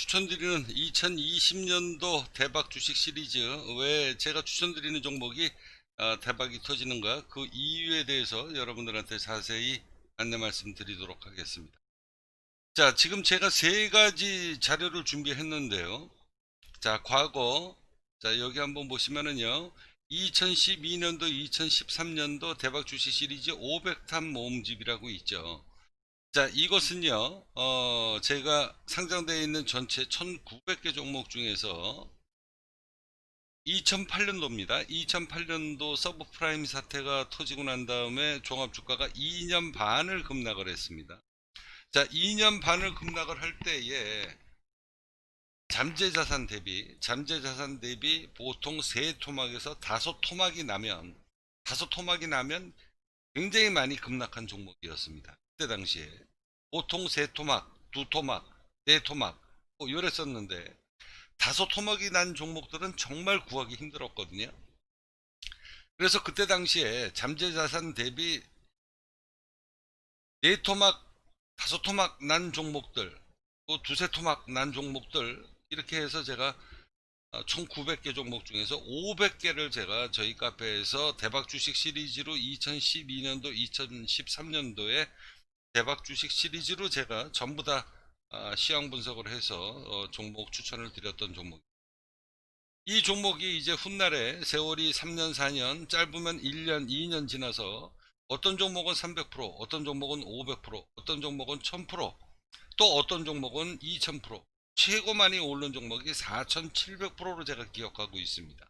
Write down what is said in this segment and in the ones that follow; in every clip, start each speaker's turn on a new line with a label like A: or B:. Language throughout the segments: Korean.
A: 추천드리는 2020년도 대박 주식 시리즈, 왜 제가 추천드리는 종목이 대박이 터지는가, 그 이유에 대해서 여러분들한테 자세히 안내 말씀드리도록 하겠습니다. 자, 지금 제가 세 가지 자료를 준비했는데요. 자, 과거, 자, 여기 한번 보시면은요, 2012년도 2013년도 대박 주식 시리즈 500탐 모음집이라고 있죠. 자, 이것은요, 제가 상장되어 있는 전체 1900개 종목 중에서 2008년도입니다. 2008년도 서브프라임 사태가 터지고 난 다음에 종합주가가 2년 반을 급락을 했습니다. 자, 2년 반을 급락을 할 때에 잠재자산 대비 보통 세 토막에서 다섯 토막이 나면 굉장히 많이 급락한 종목이었습니다. 그때 당시에 보통 세 토막, 두 토막, 네 토막 뭐 이랬었는데 다섯 토막이 난 종목들은 정말 구하기 힘들었거든요. 그래서 그때 당시에 잠재자산 대비 네 토막, 다섯 토막 난 종목들, 또 두세 토막 난 종목들, 이렇게 해서 제가 총 900개 종목 중에서 500개를 제가 저희 카페에서 대박 주식 시리즈로 2012년도, 2013년도에 대박 주식 시리즈로 제가 전부 다 시황 분석을 해서 종목 추천을 드렸던 종목. 이 종목이 이제 훗날에 세월이 3년, 4년, 짧으면 1년, 2년 지나서 어떤 종목은 300%, 어떤 종목은 500%, 어떤 종목은 1000%, 또 어떤 종목은 2000%, 최고 많이 오른 종목이 4700%로 제가 기억하고 있습니다.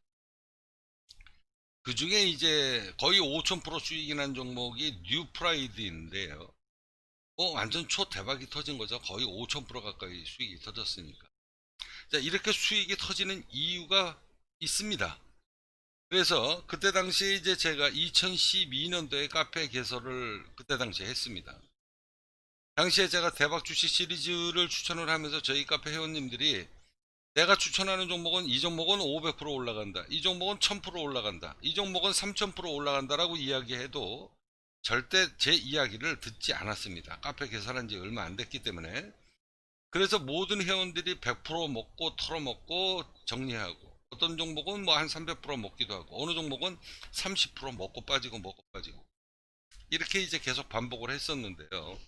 A: 그 중에 이제 거의 5000% 수익이 난 종목이 뉴프라이드인데요. 완전 초대박이 터진 거죠. 거의 5000% 가까이 수익이 터졌으니까. 자, 이렇게 수익이 터지는 이유가 있습니다. 그래서 그때 당시에 이제 제가 2012년도에 카페 개설을 그때 당시에 했습니다. 당시에 제가 대박 주식 시리즈를 추천을 하면서 저희 카페 회원님들이 내가 추천하는 종목은 이 종목은 500% 올라간다, 이 종목은 1000% 올라간다, 이 종목은 3000% 올라간다라고 이야기해도 절대 제 이야기를 듣지 않았습니다. 카페 개설한 지 얼마 안 됐기 때문에. 그래서 모든 회원들이 100% 먹고 털어먹고 정리하고, 어떤 종목은 뭐 한 300% 먹기도 하고, 어느 종목은 30% 먹고 빠지고 이렇게 이제 계속 반복을 했었는데요.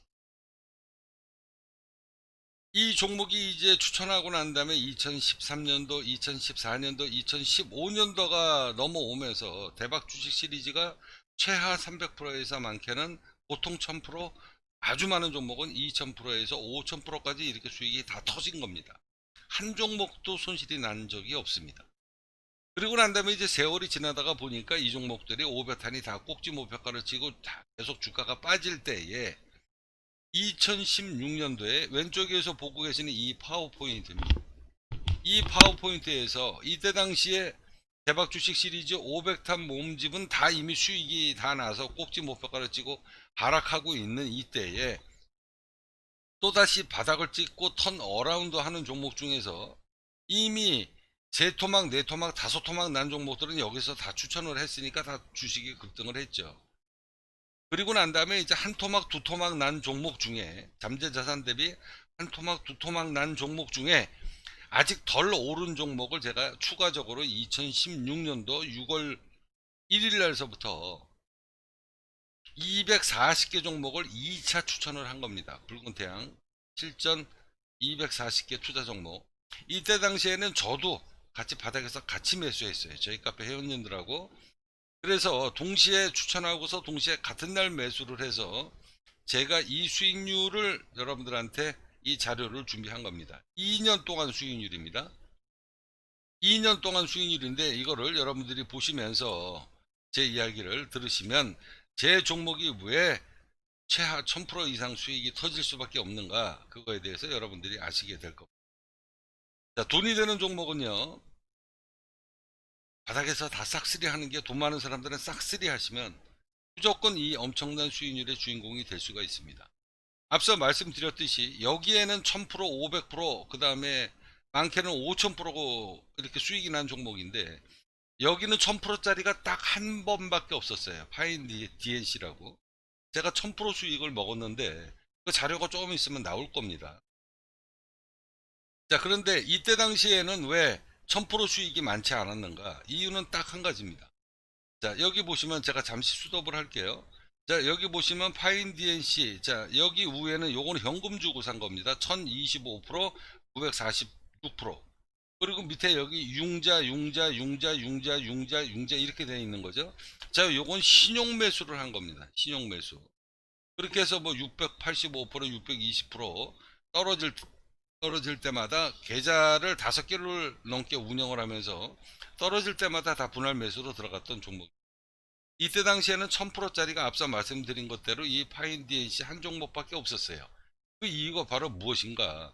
A: 이 종목이 이제 추천하고 난 다음에 2013년도, 2014년도, 2015년도가 넘어오면서 대박 주식 시리즈가 최하 300%에서 많게는 보통 1000%, 아주 많은 종목은 2000%에서 5000%까지 이렇게 수익이 다 터진 겁니다. 한 종목도 손실이 난 적이 없습니다. 그리고 난 다음에 이제 세월이 지나다가 보니까 이 종목들이 500탄이 다 꼭지 목표가를 치고 다 계속 주가가 빠질 때에 2016년도에 왼쪽에서 보고 계시는 이 파워포인트입니다. 이 파워포인트에서 이때 당시에 대박 주식 시리즈 500탄 모음집은 다 이미 수익이 다 나서 꼭지 목표가를 찍고 하락하고 있는 이때에 또다시 바닥을 찍고 턴 어라운드 하는 종목 중에서 이미 세 토막, 네 토막, 다섯 토막 난 종목들은 여기서 다 추천을 했으니까 다 주식이 급등을 했죠. 그리고 난 다음에 이제 한 토막, 두 토막 난 종목 중에, 잠재자산 대비 한 토막, 두 토막 난 종목 중에 아직 덜 오른 종목을 제가 추가적으로 2016년도 6월 1일 날서부터 240개 종목을 2차 추천을 한 겁니다. 붉은 태양 실전 240개 투자 종목. 이때 당시에는 저도 같이 바닥에서 같이 매수했어요. 저희 카페 회원님들하고. 그래서 동시에 추천하고서 동시에 같은 날 매수를 해서 제가 이 수익률을 여러분들한테 이 자료를 준비한 겁니다. 2년 동안 수익률입니다. 2년 동안 수익률인데 이거를 여러분들이 보시면서 제 이야기를 들으시면 제 종목이 왜 최하 1000% 이상 수익이 터질 수밖에 없는가, 그거에 대해서 여러분들이 아시게 될 겁니다. 자, 돈이 되는 종목은요, 바닥에서 다 싹쓸이 하는 게, 돈 많은 사람들은 싹쓸이 하시면 무조건 이 엄청난 수익률의 주인공이 될 수가 있습니다. 앞서 말씀드렸듯이 여기에는 1000%, 500%, 그 다음에 많게는 5000% 이렇게 수익이 난 종목인데, 여기는 1000%짜리가 딱 한 번밖에 없었어요. 파인 DNC라고. 제가 1000% 수익을 먹었는데 그 자료가 조금 있으면 나올 겁니다. 자, 그런데 이때 당시에는 왜 1000% 수익이 많지 않았는가? 이유는 딱 한 가지입니다. 자, 여기 보시면 제가 잠시 수dob을 할게요. 자, 여기 보시면 파인 DNC. 자, 여기 위에는 요거는 현금 주고 산 겁니다. 1025%, 946%. 그리고 밑에 여기 융자 이렇게 되어 있는 거죠. 자, 요건 신용 매수를 한 겁니다. 신용 매수. 그렇게 해서 뭐 685%, 620% 떨어질 때마다 계좌를 5개를 넘게 운영을 하면서 떨어질 때마다 다 분할 매수로 들어갔던 종목. 이때 당시에는 1000%짜리가 앞서 말씀드린 것대로 이 파인 DNC 한 종목밖에 없었어요. 그 이유가 바로 무엇인가?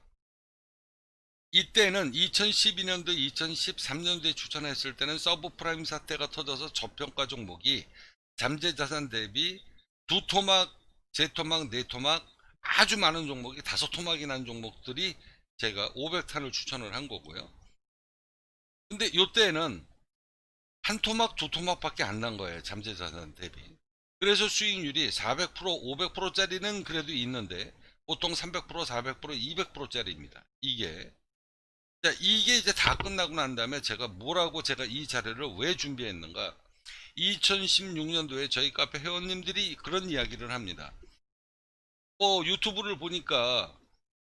A: 이때는 2012년도, 2013년도에 추천했을 때는 서브프라임 사태가 터져서 저평가 종목이 잠재자산 대비 두 토막, 세 토막, 네 토막 아주 많은 종목이 5토막이 난 종목들이 제가 500탄을 추천을 한 거고요. 근데 이때는 한 토막, 두 토막밖에 안 난 거예요. 잠재자산 대비. 그래서 수익률이 400%, 500%짜리는 그래도 있는데 보통 300%, 400%, 200%짜리입니다. 이게 이제 다 끝나고 난 다음에 제가 이 자료를 왜 준비했는가? 2016년도에 저희 카페 회원님들이 그런 이야기를 합니다. 유튜브를 보니까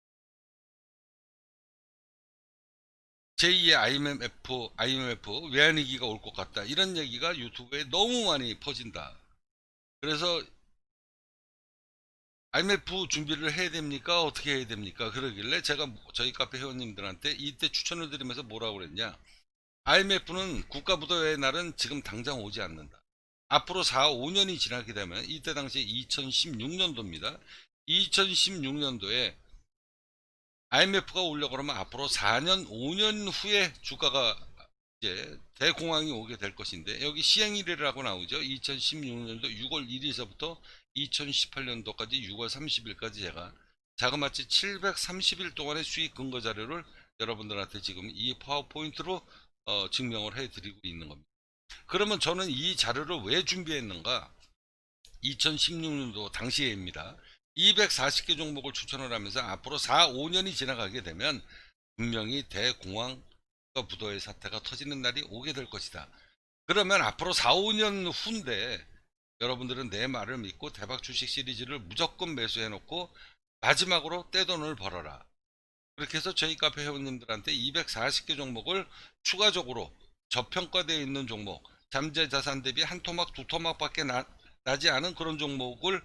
A: 제2의 IMF 외환위기가 올 것 같다. 이런 얘기가 유튜브에 너무 많이 퍼진다. 그래서 IMF 준비를 해야 됩니까? 어떻게 해야 됩니까? 그러길래 제가 저희 카페 회원님들한테 이때 추천을 드리면서 뭐라고 그랬냐? IMF는 국가부도의 날은 지금 당장 오지 않는다. 앞으로 4, 5년이 지나게 되면 이때 당시 2016년도입니다. 2016년도에 IMF가 오려고 그러면 앞으로 4년, 5년 후에 주가가 이제 대공황이 오게 될 것인데 여기 시행일이라고 나오죠. 2016년도 6월 1일서부터 2018년도까지 6월 30일까지 제가 자그마치 730일 동안의 수익 근거 자료를 여러분들한테 지금 이 파워포인트로 증명을 해드리고 있는 겁니다. 그러면 저는 이 자료를 왜 준비했는가? 2016년도 당시에입니다. 240개 종목을 추천을 하면서 앞으로 4, 5년이 지나가게 되면 분명히 대공황과 부도의 사태가 터지는 날이 오게 될 것이다. 그러면 앞으로 4, 5년 후인데 여러분들은 내 말을 믿고 대박 주식 시리즈를 무조건 매수해 놓고 마지막으로 떼돈을 벌어라. 그렇게 해서 저희 카페 회원님들한테 240개 종목을 추가적으로 저평가되어 있는 종목, 잠재자산 대비 한 토막, 두 토막밖에 나지 않은 그런 종목을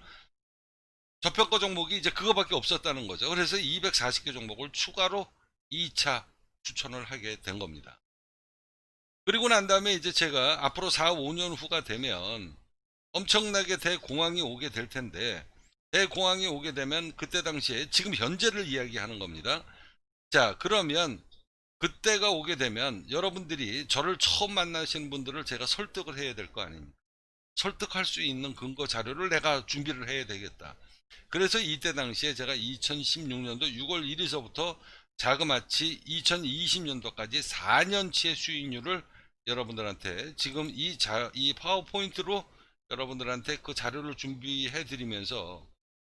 A: 저평가 종목이 이제 그거밖에 없었다는 거죠. 그래서 240개 종목을 추가로 2차 추천을 하게 된 겁니다. 그리고 난 다음에 이제 제가 앞으로 4, 5년 후가 되면 엄청나게 대공황이 오게 될 텐데 대공황이 오게 되면 그때 당시에 지금 현재를 이야기하는 겁니다. 자, 그러면 그때가 오게 되면 여러분들이 저를 처음 만나시는 분들을 제가 설득을 해야 될 거 아닙니까? 설득할 수 있는 근거 자료를 내가 준비를 해야 되겠다. 그래서 이때 당시에 제가 2016년도 6월 1일서부터 자그마치 2020년도까지 4년치의 수익률을 여러분들한테 지금 이 파워포인트로 여러분들한테 그 자료를 준비해 드리면서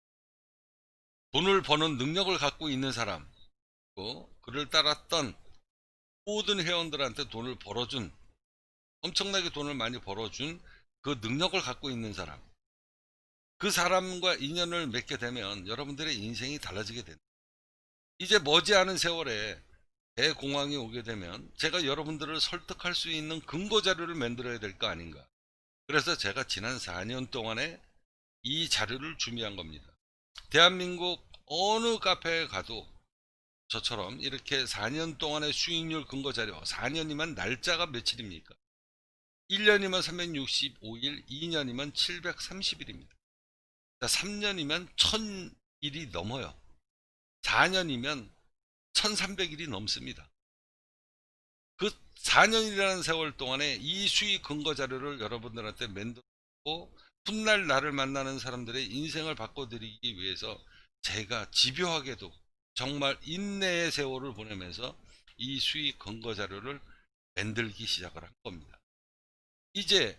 A: 돈을 버는 능력을 갖고 있는 사람, 또 그를 따랐던 모든 회원들한테 돈을 벌어준, 엄청나게 돈을 많이 벌어준 그 능력을 갖고 있는 사람, 그 사람과 인연을 맺게 되면 여러분들의 인생이 달라지게 된다. 이제 머지않은 세월에 대공황이 오게 되면 제가 여러분들을 설득할 수 있는 근거 자료를 만들어야 될 거 아닌가. 그래서 제가 지난 4년 동안에 이 자료를 준비한 겁니다. 대한민국 어느 카페에 가도 저처럼 이렇게 4년 동안의 수익률 근거 자료, 4년이면 날짜가 며칠입니까? 1년이면 365일, 2년이면 730일입니다. 3년이면 1000일이 넘어요. 4년이면 1300일이 넘습니다. 그 4년이라는 세월 동안에 이 수익 근거 자료를 여러분들한테 만들고 훗날 나를 만나는 사람들의 인생을 바꿔드리기 위해서 제가 집요하게도 정말 인내의 세월을 보내면서 이 수익 근거 자료를 만들기 시작을 한 겁니다. 이제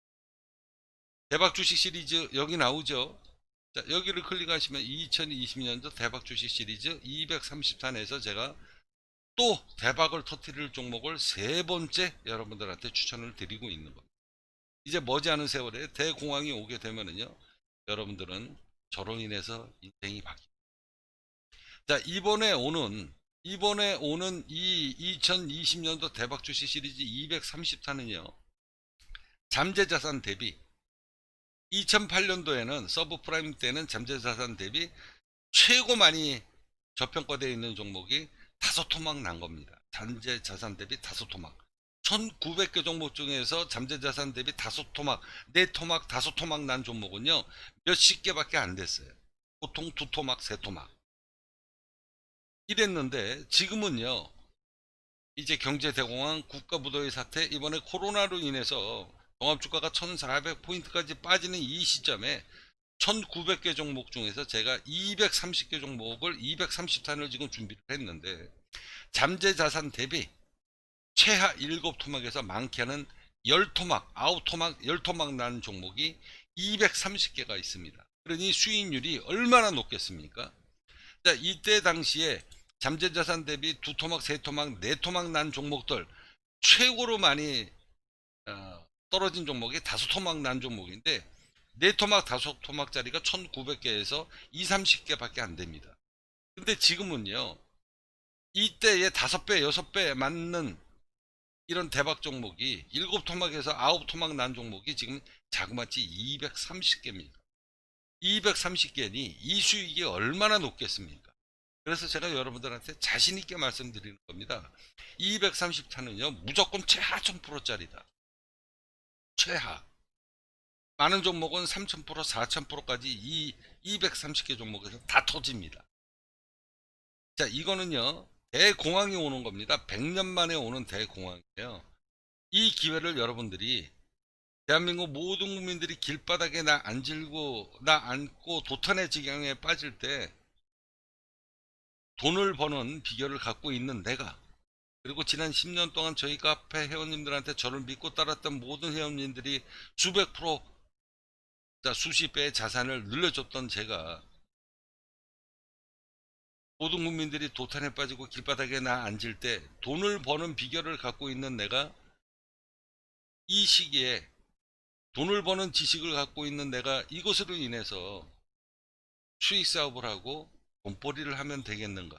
A: 대박 주식 시리즈 여기 나오죠. 자, 여기를 클릭하시면 2020년도 대박 주식 시리즈 230탄에서 제가 또 대박을 터뜨릴 종목을 세 번째 여러분들한테 추천을 드리고 있는 겁니다. 이제 머지않은 세월에 대공황이 오게 되면은요, 여러분들은 저로 인해서 인생이 바뀝니다. 자, 이번에 오는 이 2020년도 대박 주식 시리즈 230탄은요, 잠재자산 대비 2008년도에는 서브프라임 때는 잠재자산 대비 최고 많이 저평가되어 있는 종목이 다섯 토막 난 겁니다. 잠재자산 대비 다섯 토막. 1900개 종목 중에서 잠재자산 대비 다섯 토막, 네 토막, 다섯 토막 난 종목은요, 몇십 개밖에 안 됐어요. 보통 두 토막, 세 토막. 이랬는데, 지금은요, 이제 경제대공황, 국가부도의 사태, 이번에 코로나로 인해서 종합주가가 1400포인트까지 빠지는 이 시점에 1900개 종목 중에서 제가 230개 종목을 230탄을 지금 준비를 했는데, 잠재자산 대비 최하 7토막에서 많게는 10토막, 9토막, 10토막 난 종목이 230개가 있습니다. 그러니 수익률이 얼마나 높겠습니까? 자, 이때 당시에 잠재자산 대비 두 토막, 세 토막, 네 토막 난 종목들 최고로 많이 떨어진 종목이 다섯 토막 난 종목인데, 네 토막, 다섯 토막짜리가 1900개에서 2, 30개밖에 안 됩니다. 근데 지금은요, 이때의 5배, 6배 맞는 이런 대박 종목이 7토막에서 9토막 난 종목이 지금 자그마치 230개입니다. 230개니 이 수익이 얼마나 높겠습니까? 그래서 제가 여러분들한테 자신있게 말씀드리는 겁니다. 230타는요, 무조건 최하 1000%짜리다. 최하. 많은 종목은 3000%, 4000%까지 이 230개 종목에서 다 터집니다. 자, 이거는요, 대공황이 오는 겁니다. 100년 만에 오는 대공황이에요. 이 기회를 여러분들이, 대한민국 모든 국민들이 길바닥에 나 앉고 도탄의 지경에 빠질 때 돈을 버는 비결을 갖고 있는 내가, 그리고 지난 10년 동안 저희 카페 회원님들한테 저를 믿고 따랐던 모든 회원님들이 수백 프로, 수십 배의 자산을 늘려줬던 제가, 모든 국민들이 도탄에 빠지고 길바닥에 나 앉을 때 돈을 버는 비결을 갖고 있는 내가, 이 시기에 돈을 버는 지식을 갖고 있는 내가 이것으로 인해서 수익 사업을 하고 돈벌이를 하면 되겠는가.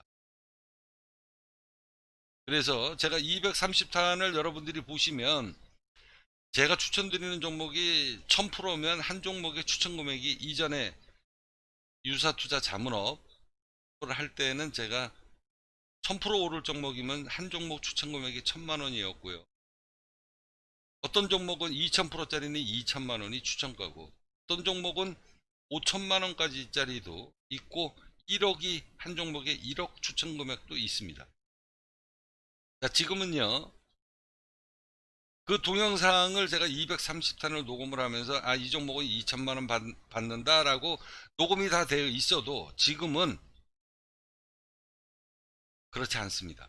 A: 그래서 제가 230탄을 여러분들이 보시면, 제가 추천드리는 종목이 1000%면 한 종목의 추천 금액이, 이전에 유사투자 자문업을 할 때는 제가 1000% 오를 종목이면 한 종목 추천 금액이 1000만원이었고요. 어떤 종목은 2000%짜리는 2000만원이 추천가고, 어떤 종목은 5천만원까지 짜리도 있고, 1억이 한 종목에 1억 추천 금액도 있습니다. 자, 지금은요, 그 동영상을 제가 230탄을 녹음을 하면서, 이 종목은 2천만원 받는다라고 녹음이 다 되어 있어도 지금은 그렇지 않습니다.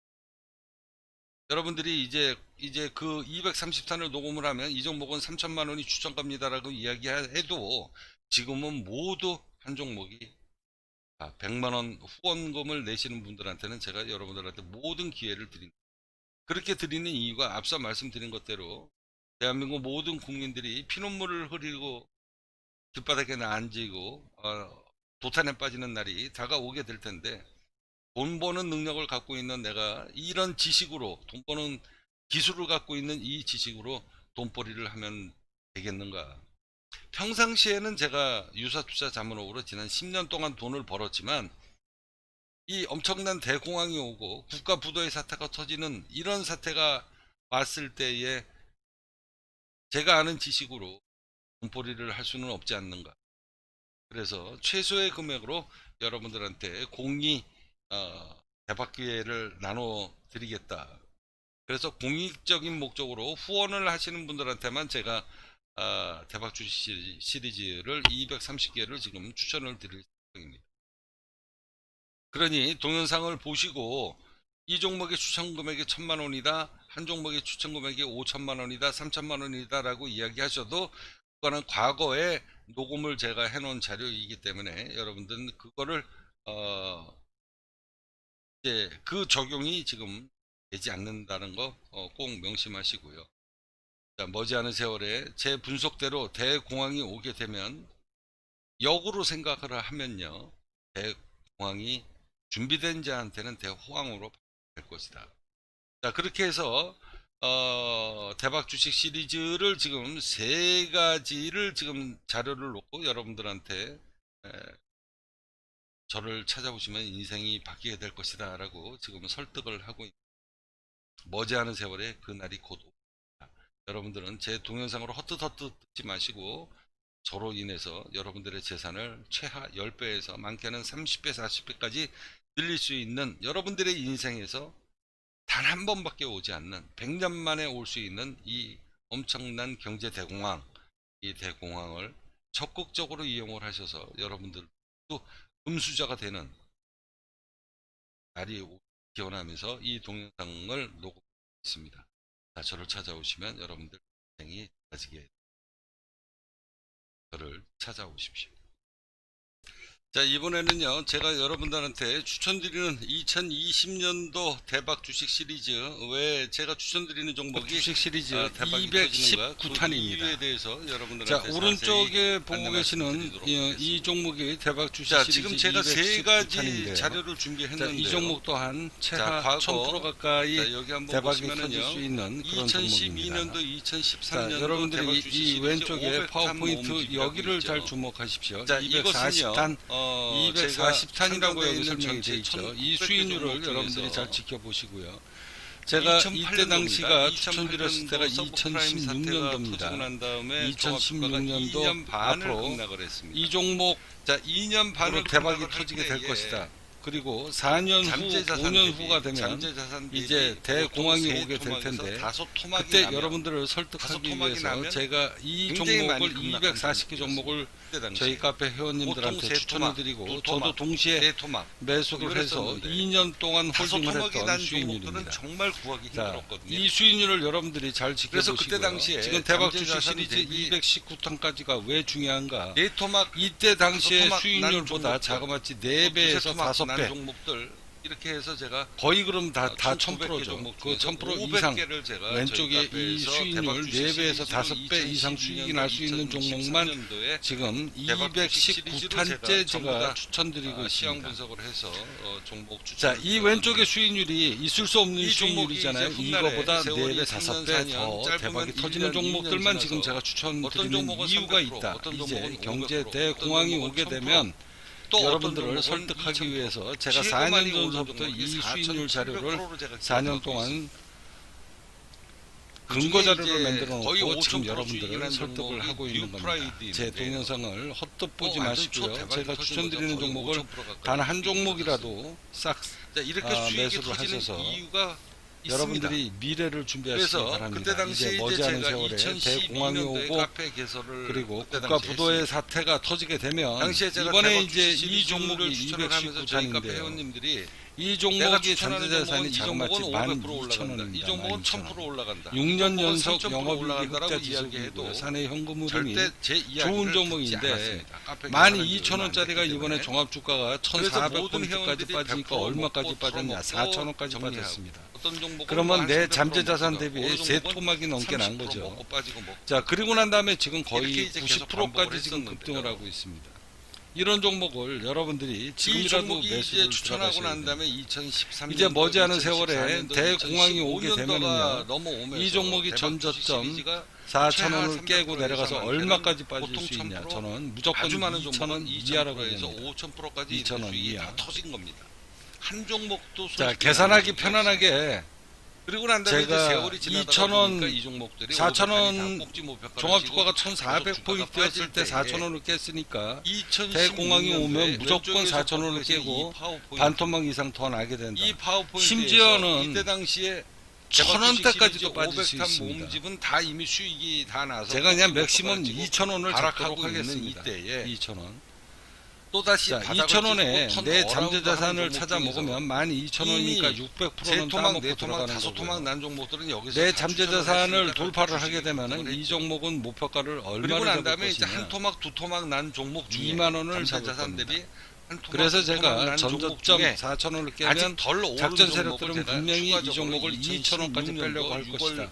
A: 여러분들이 이제 그 230탄을 녹음을 하면 이 종목은 3천만원이 추천갑니다라고 이야기해도 지금은 모두 한 종목이 100만원 후원금을 내시는 분들한테는 제가 여러분들한테 모든 기회를 드립니다. 그렇게 드리는 이유가 앞서 말씀드린 것대로 대한민국 모든 국민들이 피눈물을 흘리고 길바닥에 앉고 도탄에 빠지는 날이 다가오게 될 텐데, 돈 버는 능력을 갖고 있는 내가 이런 지식으로, 돈 버는 기술을 갖고 있는 이 지식으로 돈벌이를 하면 되겠는가. 평상시에는 제가 유사투자 자문업으로 지난 10년 동안 돈을 벌었지만, 이 엄청난 대공황이 오고 국가 부도의 사태가 터지는 이런 사태가 왔을 때에 제가 아는 지식으로 돈벌이를 할 수는 없지 않는가. 그래서 최소의 금액으로 여러분들한테 공이 대박 기회를 나눠 드리겠다. 그래서 공익적인 목적으로 후원을 하시는 분들한테만 제가 대박 주식 시리즈를 230개를 지금 추천을 드릴 생각입니다. 그러니 동영상을 보시고 이 종목의 추천 금액이 1000만원이다, 한 종목의 추천 금액이 5천만원이다, 3천만원이다 라고 이야기하셔도, 그거는 과거에 녹음을 제가 해놓은 자료이기 때문에 여러분들은 그거를 이제 그 적용이 지금 되지 않는다는 거 꼭 명심하시고요. 자, 머지않은 세월에 제 분석대로 대공황이 오게 되면 역으로 생각을 하면요, 대공황이 준비된 자한테는 대호황으로 될 것이다. 자, 그렇게 해서 대박 주식 시리즈를 지금 세 가지를 지금 자료를 놓고 여러분들한테 저를 찾아보시면 인생이 바뀌게 될 것이다 라고 지금 설득을 하고 있습니다. 머지않은 세월에 그날이 곧 옵니다. 여러분들은 제 동영상으로 헛뜻 듣지 마시고 저로 인해서 여러분들의 재산을 최하 10배에서 많게는 30배 40배까지 늘릴 수 있는, 여러분들의 인생에서 단 한 번밖에 오지 않는 100년 만에 올 수 있는 이 엄청난 경제 대공황, 이 대공황을 적극적으로 이용을 하셔서 여러분들도 금수저가 되는 날이 기원하면서 이 동영상을 녹음했습니다. 자, 저를 찾아오시면 여러분들 인생이 달라지게, 저를 찾아오십시오. 자, 이번에는요, 제가 여러분들한테 추천드리는 2020년도 대박 주식 시리즈, 왜 제가 추천드리는 종목이
B: 주식 시리즈
A: 대박이
B: 219탄입니다.
A: 그 대해서
B: 자,
A: 여러분들한테
B: 오른쪽에 보고 계시는 이 종목이 대박 주식
A: 자,
B: 시리즈
A: 지금 제가 세 가지
B: 219탄인데요.
A: 자료를 준비했는데요.
B: 이 종목 또한 최하
A: 과거,
B: 1000% 가까이
A: 여기 한번
B: 대박이
A: 보시면은요,
B: 터질 수 있는 그런
A: 2012년도,
B: 종목입니다.
A: 2013년도
B: 자, 여러분들이 이 왼쪽에 파워포인트 여기를 잘 주목하십시오.
A: 자, 이것은요,
B: 240탄, 240탄이라고 여기 설명이 되어 있죠. 이 수익률을 여러분들이 잘 지켜보시고요. 제가 이때 당시가 추천드렸을 때가 2016년도입니다. 2016년도 앞으로 이 종목
A: 자, 2년 반으로
B: 대박이 터지게 될 것이다. 그리고 4년 후, 5년 후가 되면 이제 대공황이 오게 될 텐데, 그때 여러분들을 설득하기 위해서 제가 이 종목을 240개 종목을 저희 카페 회원님들한테 추천을 드리고, 저도 동시에 매수를 해서 2년 동안 홀딩을 했던 수익률입니다.
A: 정말 구하기 힘들었거든요.
B: 이 수익률을 여러분들이 잘
A: 그래서
B: 지켜보시고요.
A: 그때 당시에
B: 지금 대박 주식 시리즈 219탄까지가 왜 중요한가?
A: 네토막,
B: 이때 당시에
A: 다소토막
B: 수익률보다
A: 난
B: 자그마치 4배에서 5배,
A: 종목들 이렇게 해서 제가
B: 거의 그럼 다 1000%죠.
A: 종목
B: 그 1000%
A: 500
B: 이상,
A: 개를 제가
B: 왼쪽에 이 수익률 4배에서 5배 이상 수익이 날 수 있는 종목만 지금 219탄째 제가 추천드리고
A: 시황
B: 있습니다.
A: 분석을 해서 종목 추천.
B: 자, 이 왼쪽의 수익률이 있을 수 없는
A: 이
B: 수익률이잖아요.
A: 종목이 이제
B: 이거보다
A: 훗날에
B: 4배,
A: 세월이
B: 5배
A: 3년,
B: 더 대박이
A: 짧으면
B: 터지는
A: 1년,
B: 종목들만
A: 2년
B: 지금 제가
A: 어떤
B: 추천드리는
A: 종목은
B: 이유가
A: 300%,
B: 있다.
A: 어떤
B: 이제
A: 종목은
B: 경제
A: 500%,
B: 대공황이
A: 어떤
B: 오게
A: 종목은
B: 되면
A: 또
B: 여러분들을
A: 어떤
B: 설득하기
A: 2000%,
B: 위해서 제가
A: 최고
B: 4년
A: 많이 오른
B: 전부터
A: 종목이
B: 이 수익률
A: 4700%로
B: 자료를
A: 제가
B: 4년
A: 기록하고
B: 동안
A: 있습니다.
B: 근거 자료를
A: 이제
B: 만들어
A: 거의
B: 놓고 지금
A: 5000%
B: 여러분들을
A: 수익이라는
B: 설득을
A: 종목이
B: 하고 있는 겁니다.
A: 뉴프라이드인데요.
B: 제 동영상을 헛되이 보지
A: 완전
B: 마시고요.
A: 초대박이
B: 제가
A: 터진
B: 추천드리는
A: 거죠.
B: 종목을
A: 5000% 가까이
B: 단 한
A: 수익이
B: 종목이라도 싹
A: 자, 이렇게 수익이
B: 매수를
A: 터지는
B: 하셔서
A: 이유가 있습니다.
B: 여러분들이 미래를 준비하시기
A: 그래서
B: 바랍니다.
A: 그때 당시에
B: 이제 머지않은
A: 제가
B: 세월에 대공황이
A: 2012년도에
B: 오고,
A: 카페 개설을
B: 그리고
A: 그때
B: 국가
A: 당시에
B: 부도의
A: 했습니다.
B: 사태가 터지게 되면
A: 당시에 제가
B: 이번에
A: 대박
B: 이제
A: 주식
B: 이
A: 시리즈를
B: 종목이
A: 추천을 하면서 저희 카페
B: 219탄인데요.
A: 회원님들이
B: 이
A: 내가
B: 종목이
A: 추천하는
B: 잠재자산이
A: 종목은 이
B: 자그마치
A: 종목은 500% 올라간다.
B: 12,000원입니다.
A: 이 종목은 1000% 올라간다.
B: 6년 연속
A: 3000%
B: 영업이익
A: 올라간다라고
B: 흑자
A: 이야기해도
B: 지수고요. 사내 현금 흐름이
A: 절대 제 이야기를
B: 좋은
A: 듣지
B: 종목인데
A: 않았습니다. 카페
B: 12,000원짜리가
A: 개설한 지
B: 이번에
A: 얼마 안 됐기
B: 종합주가가
A: 그래서 모든
B: 1,400포인트까지
A: 회원들이
B: 빠지니까
A: 100%
B: 얼마까지
A: 먹고
B: 빠졌냐?
A: 털어먹고
B: 4,000원까지
A: 정리하고.
B: 빠졌습니다.
A: 어떤 종목은
B: 그러면 내
A: 300%
B: 잠재자산
A: 먹고
B: 대비
A: 어느
B: 세
A: 종목은
B: 토막이 넘게 난
A: 30%
B: 거죠.
A: 먹고 빠지고 먹고.
B: 자, 그리고 난 다음에 지금
A: 이렇게
B: 거의
A: 이제 계속 반복을
B: 90%까지 지금
A: 했었는데요.
B: 급등을 하고 있습니다. 이런 종목을 여러분들이
A: 이
B: 지금이라도
A: 종목이 이제
B: 매수를
A: 추천하고
B: 들어가셔야
A: 난
B: 돼요.
A: 다음에 2013년
B: 이제 머지않은 세월에 대공황이 오게 되면은요,
A: 넘어오면서
B: 이 종목이
A: 대박
B: 전저점
A: 주식 시리즈가
B: 4,000원을
A: 최하
B: 깨고
A: 300%
B: 내려가서
A: 이상
B: 얼마까지
A: 많게는
B: 빠질 수 있냐?
A: 1000%,
B: 저는 무조건
A: 아주 많은
B: 2,000원 이하라고
A: 2000%에서
B: 합니다.
A: 5000%까지
B: 2,000원
A: 수익이
B: 이하.
A: 다 터진 겁니다. 한 종목도
B: 자,
A: 솔직히
B: 계산하기
A: 안
B: 편안하게
A: 그리고 난 다음에 이제
B: 제가
A: 세월이 지나다가
B: 2,000원,
A: 보니까 이 종목들이
B: 4,000원 종합주가가 1,400포인트였을 때 4,000원을 깼으니까 대공황이 오면 무조건 4,000원을 깨고 반토막 이상 더 나게 된다.
A: 이 파워포인트에서
B: 심지어는
A: 이때 당시에
B: 1,000원대까지도 빠질 수
A: 500탄
B: 있습니다.
A: 모음집은 다 이미 수익이 다 나서
B: 제가 그냥 맥시멈 2,000원을
A: 하락하고
B: 잡도록
A: 있는
B: 하겠습니다.
A: 이때에
B: 2,000원.
A: 또다시
B: 자, 2,000원에 내 잠재자산을 찾아 먹으면 12,000원이니까 600%는 따먹고
A: 네토막,
B: 들어가는
A: 다소토막
B: 거고요.
A: 난 종목들은 여기서
B: 내
A: 다
B: 잠재자산을
A: 추천을
B: 돌파를
A: 했으니까
B: 하게 되면은
A: 그걸
B: 이
A: 했죠.
B: 종목은 목표가를
A: 그리고
B: 얼마나
A: 난
B: 잡을
A: 다음에 이제
B: 것이냐?
A: 한 토막 두 토막 난 종목 중에
B: 2만 원을 잡을
A: 잠재자산
B: 겁니다.
A: 대비
B: 그래서 제가 전저점 4,000원을 깨면 작전 세력들은 분명히 이 종목을 2,000원까지 빼려고 할 것이다.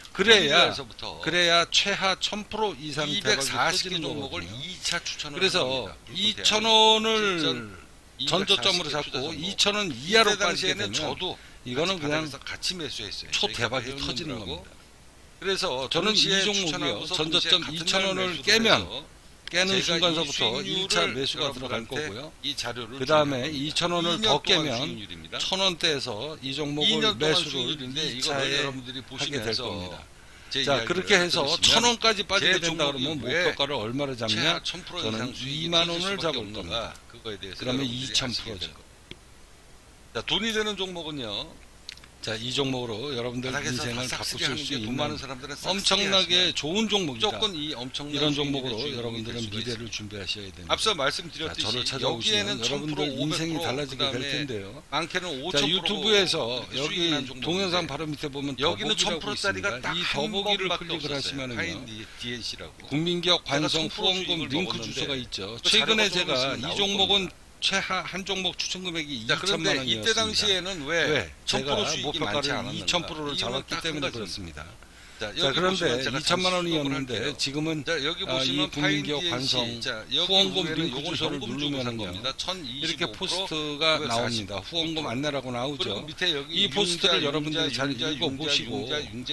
B: 그래야 최하 1000% 이상 대박이 터지는 종목을
A: 2차 추천을
B: 그래서 2,000원을 전저점으로 잡고 2,000원 이하로 빠지게 되면 이거는 그냥
A: 같이 매수했어요.
B: 초대박이 터지는 겁니다.
A: 그래서
B: 저는 이 종목이요. 전저점 2,000원을 깨는 순간서부터 2차 매수가 들어갈 거고요. 그 다음에 2,000원을 더 깨면 1,000원대에서 이 종목을 매수를 2차에 하게 될 겁니다. 자, 그렇게 해서 1,000원까지 빠지게 된다 그러면 목표가를 얼마를 잡냐? 저는 2만원을 잡을 겁니다. 그러면 2,000%죠.
A: 자, 돈이 되는 종목은요.
B: 자, 이 종목으로 여러분들 인생을 바꾸실 수 있는 엄청나게
A: 하시면
B: 좋은 종목이다.
A: 무조건 이 엄청난
B: 이런 종목으로 여러분들은 미래를 준비하셔야 됩니다.
A: 앞서 말씀드렸듯이
B: 자, 저를 찾아오시면 여러분들 인생이 달라지게 될 텐데요.
A: 많게는 5,000%
B: 자, 유튜브에서 여기 동영상 바로 밑에 보면
A: 여기는
B: 더보기라고 있습니다. 이 더보기를 클릭을 하시면은요. 국민기업 관성 후원금 링크 주소가 있죠. 최근에 제가 이 종목은 최하 한 종목 추천 금액이 2천만 원이었습니다.
A: 이때 당시에는 왜
B: 제가 목표가를 2,000%를 잡았기 때문에 그렇습니다. 자, 그런데 2천만 원이었는데 지금은 이 국민기업 관성 후원금 링크 주소를 누르면은요 이렇게 포스트가 나옵니다. 후원금 안내라고 나오죠. 이 포스트를 여러분들이 잘 읽어보시고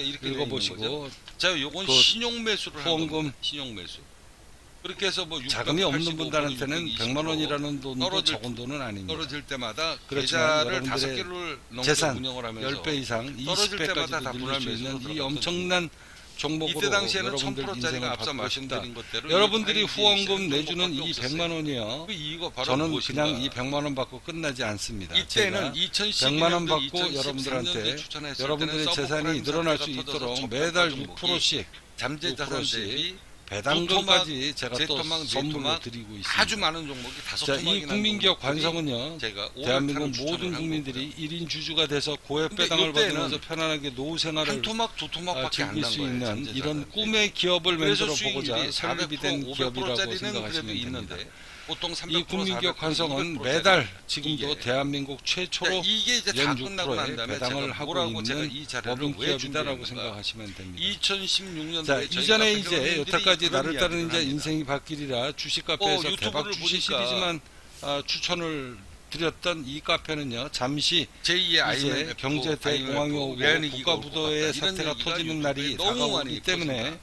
A: 자, 요건 신용 매수를
B: 후원금
A: 신용 매수. 그렇게 해서 뭐
B: 자금이 없는 분들한테는 100만 원이라는 돈도 적은 돈은 아닙니다.
A: 떨어질 때마다
B: 그렇지만
A: 계좌를
B: 여러분들의
A: 5개를
B: 재산
A: 운영을 하면서
B: 10배 이상 20배까지도 늘릴 수 있는 이 엄청난 종목으로
A: 이때 당시에는
B: 여러분들
A: 1000%짜리가
B: 인생을
A: 앞서
B: 바꾸고 싶다.
A: 말씀드린 것대로
B: 여러분들이 후원금 내주는 이 100만 원이요. 저는
A: 무엇인가?
B: 그냥 이 100만 원 받고 끝나지 않습니다.
A: 이때는
B: 100만 원 받고 여러분들한테 여러분들의 재산이 늘어날 수 있도록 매달 6%씩
A: 잠재자산 대비
B: 배당금까지 제가 또 선물로 드리고 있습니다.
A: 아주 많은 종목이
B: 자, 이 국민기업 관성은요. 대한민국 모든 국민들이 1인 주주가 돼서 고액 배당을 받으면서 편안하게 노후 생활을 즐길 수 있는 이런 꿈의 기업을 만들어 보고자 설립이 된 기업이라고 생각하시면 됩니다. 이 국민기업 관성은 매달 지금도 대한민국 최초로 연 6%의 배당을 하고 있는 법인 기업이다라고 생각하시면 됩니다.
A: 2016년도에
B: 자, 이전에 이제 여태까지 나를 따르는 이제 인생이 바뀌리라 주식 카페에서 대박 주식 시리즈만 추천을 드렸던 이 카페는요, 잠시 이제 경제 대공황이 오고 국가부도의 사태가 터지는 날이 다가오기 때문에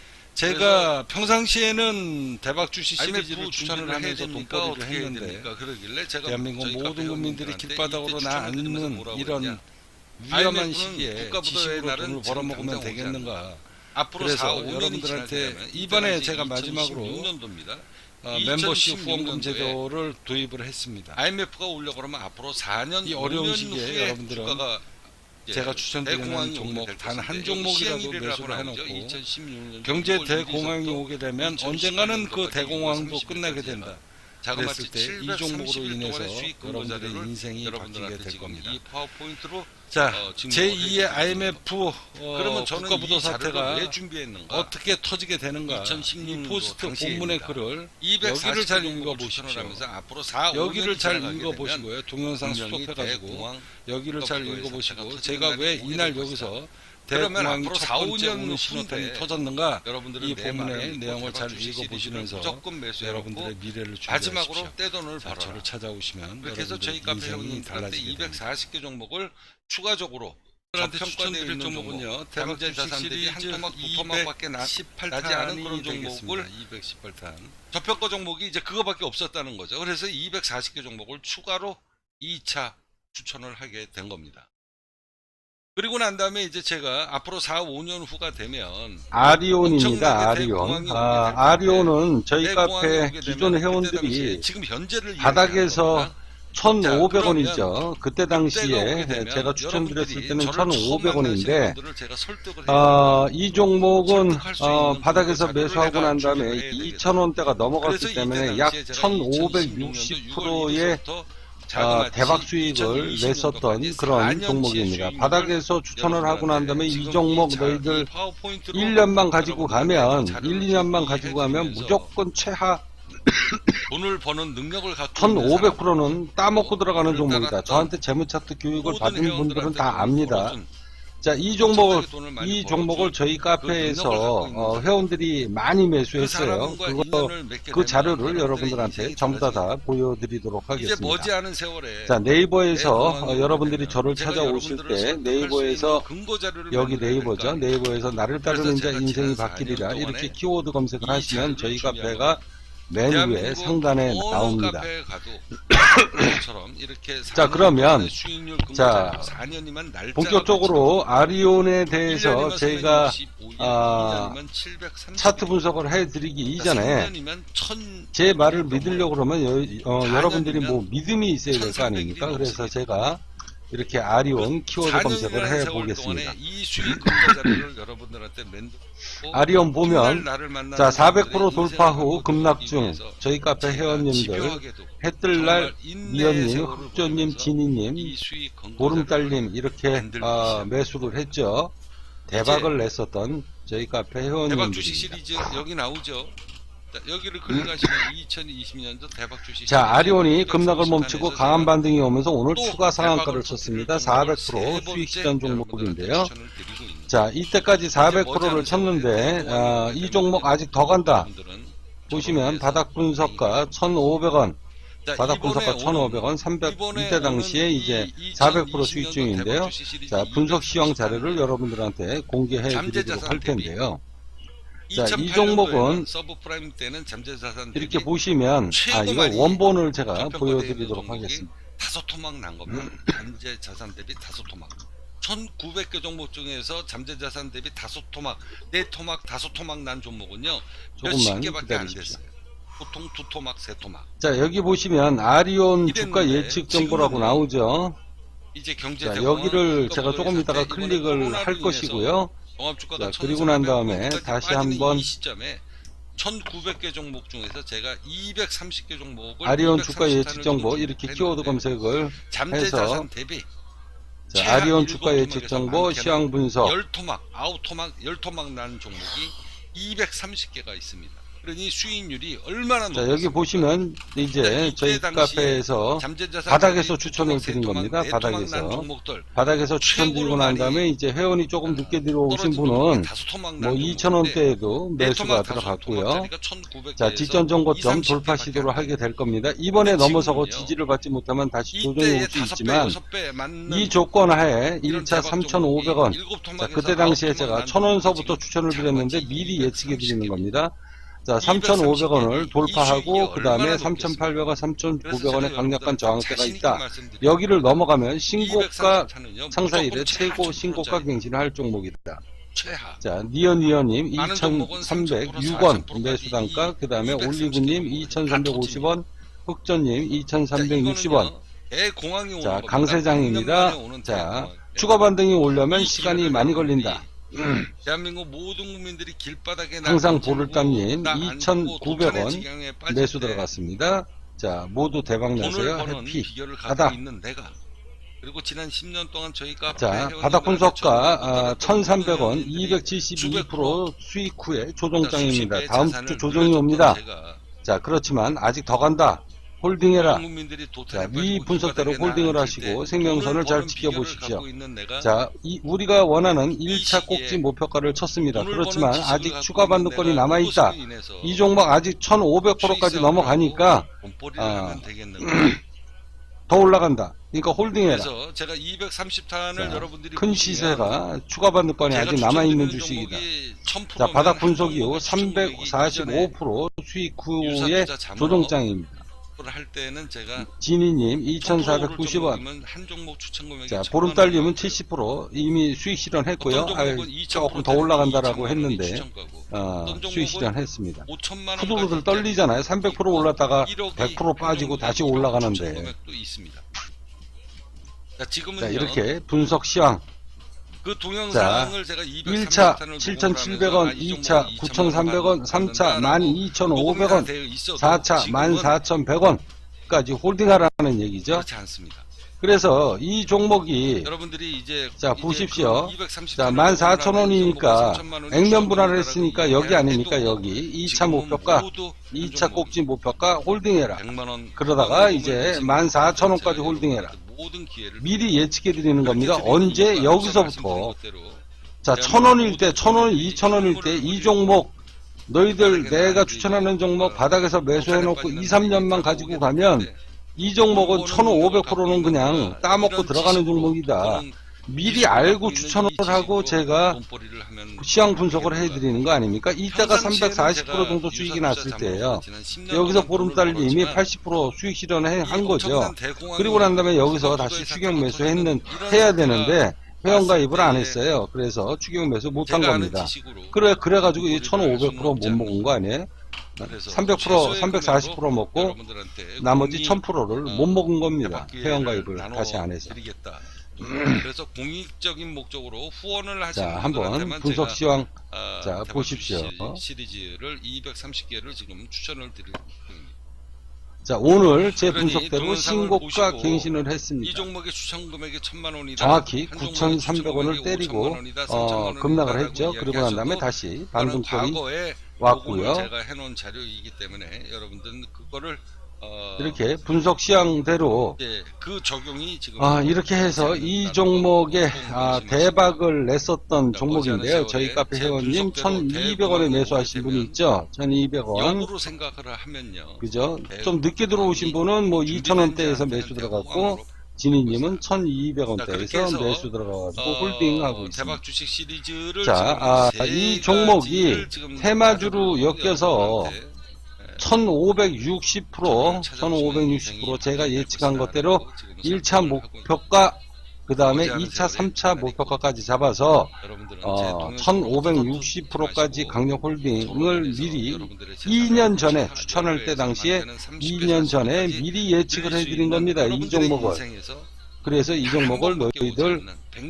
B: 제가 평상시에는 대박 주식 시리즈를 추천을 하면서 돈벌이를 했는데 대한민국 모든 국민들이 길바닥으로 나앉는 이런 위험한 시기에 지식으로 돈을 벌어먹으면 되겠는가. 그래서 여러분들한테 이번에 제가 마지막으로 멤버십 후원금 제도를 도입을 했습니다.
A: IMF가 오려고 그러면 앞으로 4년
B: 이 어려운 시기에 여러분들은 제가 추천드리는 종목 단 한 종목이라도 매수를 해놓고 경제 대공황이 오게 되면 언젠가는 그 대공황도 끝나게 된다. 그랬을 때 이 종목으로 인해서 여러분들의 인생이 바뀌게 될 겁니다. 자, 제2의 IMF 국가부도 사태가 어떻게 터지게 되는가. 이 포스트 본문의 글을 여기를 잘 읽어보십시오. 여기를 잘 읽어보시고요. 동영상 스톱해가지고 여기를 잘 읽어보시고 제가 왜 이날 여기서 대공황이 첫 번째 오는 신호탄이 터졌는가 이 본문의 내용을 잘 읽어보시면서 여러분들의 미래를 준비하십시오. 자, 저를 찾아오시면 여러분들의 인생이 달라지게 됩니다.
A: 240개 종목을 추가적으로
B: 추천드릴 종목은요, 대박 주식 시리즈 한 토막 두 토막밖에 나지 않은 그런 종목을 218탄
A: 저평가 종목이 이제 그거밖에 없었다는 거죠. 그래서 240개 종목을 추가로 2차 추천을 하게 된 겁니다. 그리고 난 다음에 이제 제가 앞으로 4, 5년 후가 되면
C: 아리온입니다. 아리온. 아리온은 저희 카페 기존 회원들이
A: 지금 현재를
C: 바닥에서 1,500원이죠. 그때 당시에 제가 추천드렸을 때는 1,500원인데 이 종목은 바닥에서 매수하고 난 다음에 2,000원대가 넘어갔기 때문에 약 1,560%의 대박 수익을 냈었던 그런 종목입니다. 바닥에서 추천을 하고 난 다음에 이 종목 너희들 1년만 가지고 가면 1, 2년만 가지고 가면 무조건 최하
A: 돈을 버는 능력을 갖고
C: 1500%는 따먹고 들어가는 종목이다. 저한테 재무차트 교육을 받은 분들은 다 압니다. 자, 이 종목을 저희 카페에서 회원들이 많이 매수했어요. 그 자료를 여러분들한테 전부 다 보여드리도록 하겠습니다. 자, 네이버에서 여러분들이 저를 찾아오실 때 네이버에서 여기 네이버죠. 네이버에서 나를 따르는 자 인생이 바뀌리라 이렇게 키워드 검색을 하시면 저희 카페가 맨 위에 상단에 나옵니다. 자, 그러면 자, 본격적으로 아리온에 대해서 제가 차트 분석을 해드리기 이전에 제 말을 믿으려고 그러면 여러분들이 뭐 믿음이 있어야 될 거 아닙니까? 그래서 제가 이렇게 아리온 키워드 검색을 해 보겠습니다. 아리온 보면 자, 400% 돌파 후 급락 중 저희 카페 회원님들 해뜰날 미연님, 흑조님, 진희님, 보름달님 이렇게 매수를 했죠. 대박을 냈었던 저희 카페 회원님들입니다.
A: 대박 주식 시리즈 여기 나오죠. 자, 여기를 클릭하시면 2020년도 대박 주식.
C: 자, 아리온이 급락을 멈추고 강한 반등이 오면서 오늘 추가 상한가를 쳤습니다. 400% 수익 시전 종목인데요. 자, 이때까지 400%를 쳤는데 이 종목 아직 더 간다. 보시면 바닥 분석가 1,500원, 바닥 분석가 1,500원, 300 이때 당시에 이제 400% 수익 중인데요. 자, 분석 시황 자료를 여러분들한테 공개해 드리도록 할 텐데요. 자, 이 종목은
A: 서브프라임 때는 잠재자산
C: 이렇게 보시면 이거 원본을 제가 보여드리도록 하겠습니다.
A: 다소 토막 난 겁니다. 잠재자산 대비 다소 토막. 1900개 종목 중에서 잠재자산 대비 다소 토막, 네 토막, 다소 토막 난 종목은요
C: 조금만
A: 개밖에 안
C: 기다리십시오.
A: 됐어요. 보통 두 토막, 세 토막.
C: 자, 여기 보시면 아리온 주가 예측 정보라고 나오죠.
A: 이제 경제
C: 자, 여기를 제가 조금 이따가 클릭을 할 것이고요. 자, 그리고 난 다음에 다시 한번
A: 1900개 종목 중에서 제가 230개 종목을
C: 아리온 주가 예측 정보 이렇게 키워드 검색을 해서
A: 대비
C: 자, 아리온 주가 예측 정보 시황 분석
A: 10토막, 9토막, 10토막 난 종목이 230개가 있습니다. 그러니 수익률이 얼마나 높습니까?
C: 자, 여기 보시면 이제 저희 카페에서 바닥에서 추천을 드린 겁니다. 바닥에서 추천드리고 난 다음에 이제 회원이 조금 늦게 들어오신 분은 뭐 2,000원대에도 매수가 들어갔고요. 자, 직전 정고점 돌파 시도를 하게 될 겁니다. 이번에 넘어서고 지지를 받지 못하면 다시 조정이 올 수 있지만 이 조건 하에 1차 3,500원, 자, 그때 당시에 제가 1,000원서부터 추천을 드렸는데 미리 예측해 드리는 겁니다. 자, 3,500원을 돌파하고 그 다음에 3,800원, 3,900원의 강력한 저항대가 있다. 여기를 넘어가면 신고가 상사 이래 최고 신고가 갱신을 할 종목이다. 자, 니언님 2,306원 매수단가, 그 다음에 올리브님 2,350원, 흑전님 2,360원. 자, 강세장입니다. 자, 추가 반등이 오려면 시간이 많이 걸린다.
A: 대한민국 모든 국민들이 길바닥에
C: 항상 보를땀님 2,900원 매수 들어갔습니다. 자, 모두 대박 나세요. 해피하다.
A: 그리고 지난 10년 동안 저희가
C: 자, 바닥 분석가 1,300원 272% 수익 후에 조정장입니다. 다음 주 조정이 옵니다. 자, 그렇지만 아직 더 간다. 홀딩해라. 자, 이 분석대로 홀딩을 하시고 생명선을 잘 지켜보십시오. 자, 우리가 원하는 1차 꼭지 목표가를 쳤습니다. 그렇지만 아직 추가 반등권이 남아있다. 이 종목 아직 1,500%까지 넘어가니까 더 올라간다. 그러니까 홀딩해라.
A: 제가 230탄을 여러분들이
C: 큰 시세가 추가 반등권이 아직 남아있는 주식이다. 자, 바닥 분석 이후 345% 수익 후의 조정장입니다.
A: 할 때는 제가
C: 진희님 2,490원.
A: 한 종목 추천 금액이
C: 자, 보름달님은 70% 이미 수익 실현했고요. 조금 더 올라간다라고 했는데 수익 실현했습니다. 후들후들 떨리잖아요. 300% 올랐다가 100% 빠지고 다시 올라가는데. 자, 이렇게 분석 시황.
A: 그 동영상을 제가
C: 1차 7,700원, 2차 9,300원, 3차 12,500원, 4차 14,100원까지 홀딩하라는 얘기죠.
A: 그렇지 않습니다.
C: 그래서 이 종목이
A: 여러분들이 이제
C: 자 보십시오. 자 14,000원이니까 액면 분할을 했으니까 여기 아닙니까? 여기 2차 목표가 2차 꼭지 목표가 홀딩해라. 그러다가 이제 14,000원까지 홀딩해라. 미리 예측해 드리는 겁니다. 언제? 여기서부터. 자 1,000원일 때 1,000원 2,000원일 때 이 종목 너희들 내가 추천하는 종목 바닥에서 매수해 놓고 2, 3년만 가지고 가면 이 종목은 1,500%는 그냥 따먹고 들어가는 종목이다. 미리 알고 추천을 하고 제가 시황 분석을 해드리는 거 아닙니까? 이때가 340% 정도 수익이 났을 때예요. 여기서 보름달 이미 80% 수익 실현을 한 거죠. 그리고 난 다음에 여기서 다시 추격 매수 해야 되는데 회원가입을 안 했어요. 그래서 추격 매수 못한 겁니다. 그래가지고 이 1,500% 못 먹은 거 아니에요? 300%, 340% 먹고 나머지 1000%를 못 먹은 겁니다. 회원가입을 다시 안 해서.
A: 그래서 공익적인 목적으로 후원을 하시는
C: 자, 한번 분석 시황 자 보십시오.
A: 시리즈를 230개를 지금 추천을 드립니다.
C: 자 오늘 제 분석대로 신고가 갱신을 했습니다.
A: 이 종목의 추천 금액이 1,000만 원이다.
C: 정확히 9,300원을 때리고 급락을 했죠. 그리고 난 다음에 다시 반등권이 왔고요.
A: 제가 해놓은 자료이기 때문에 여러분들은 그거를
C: 이렇게 분석 시황대로
A: 그 적용이 지금
C: 이렇게 해서 이 종목에 대박을 냈었던 종목인데요. 저희 카페 회원님 1,200원에 매수하신 분이 있죠. 1,200원.
A: 역으로 생각을 하면요.
C: 그죠? 좀 늦게 들어오신 분은 뭐 2,000원대에서 매수 들어갔고 진희님은 1,200원대에서 매수 들어가가지고 홀딩하고 있습니다.
A: 대박 주식 시리즈를
C: 자, 이 종목이 테마주로 엮여서 1,560% 제가 예측한 것대로 1차 목표가 그 다음에 2차 3차 목표가까지 잡아서 1,560%까지 강력 홀딩을 미리 2년 전에 추천할 때 당시에 2년 전에 미리 예측을 해드린 겁니다. 이 종목을. 그래서 이 종목을 너희들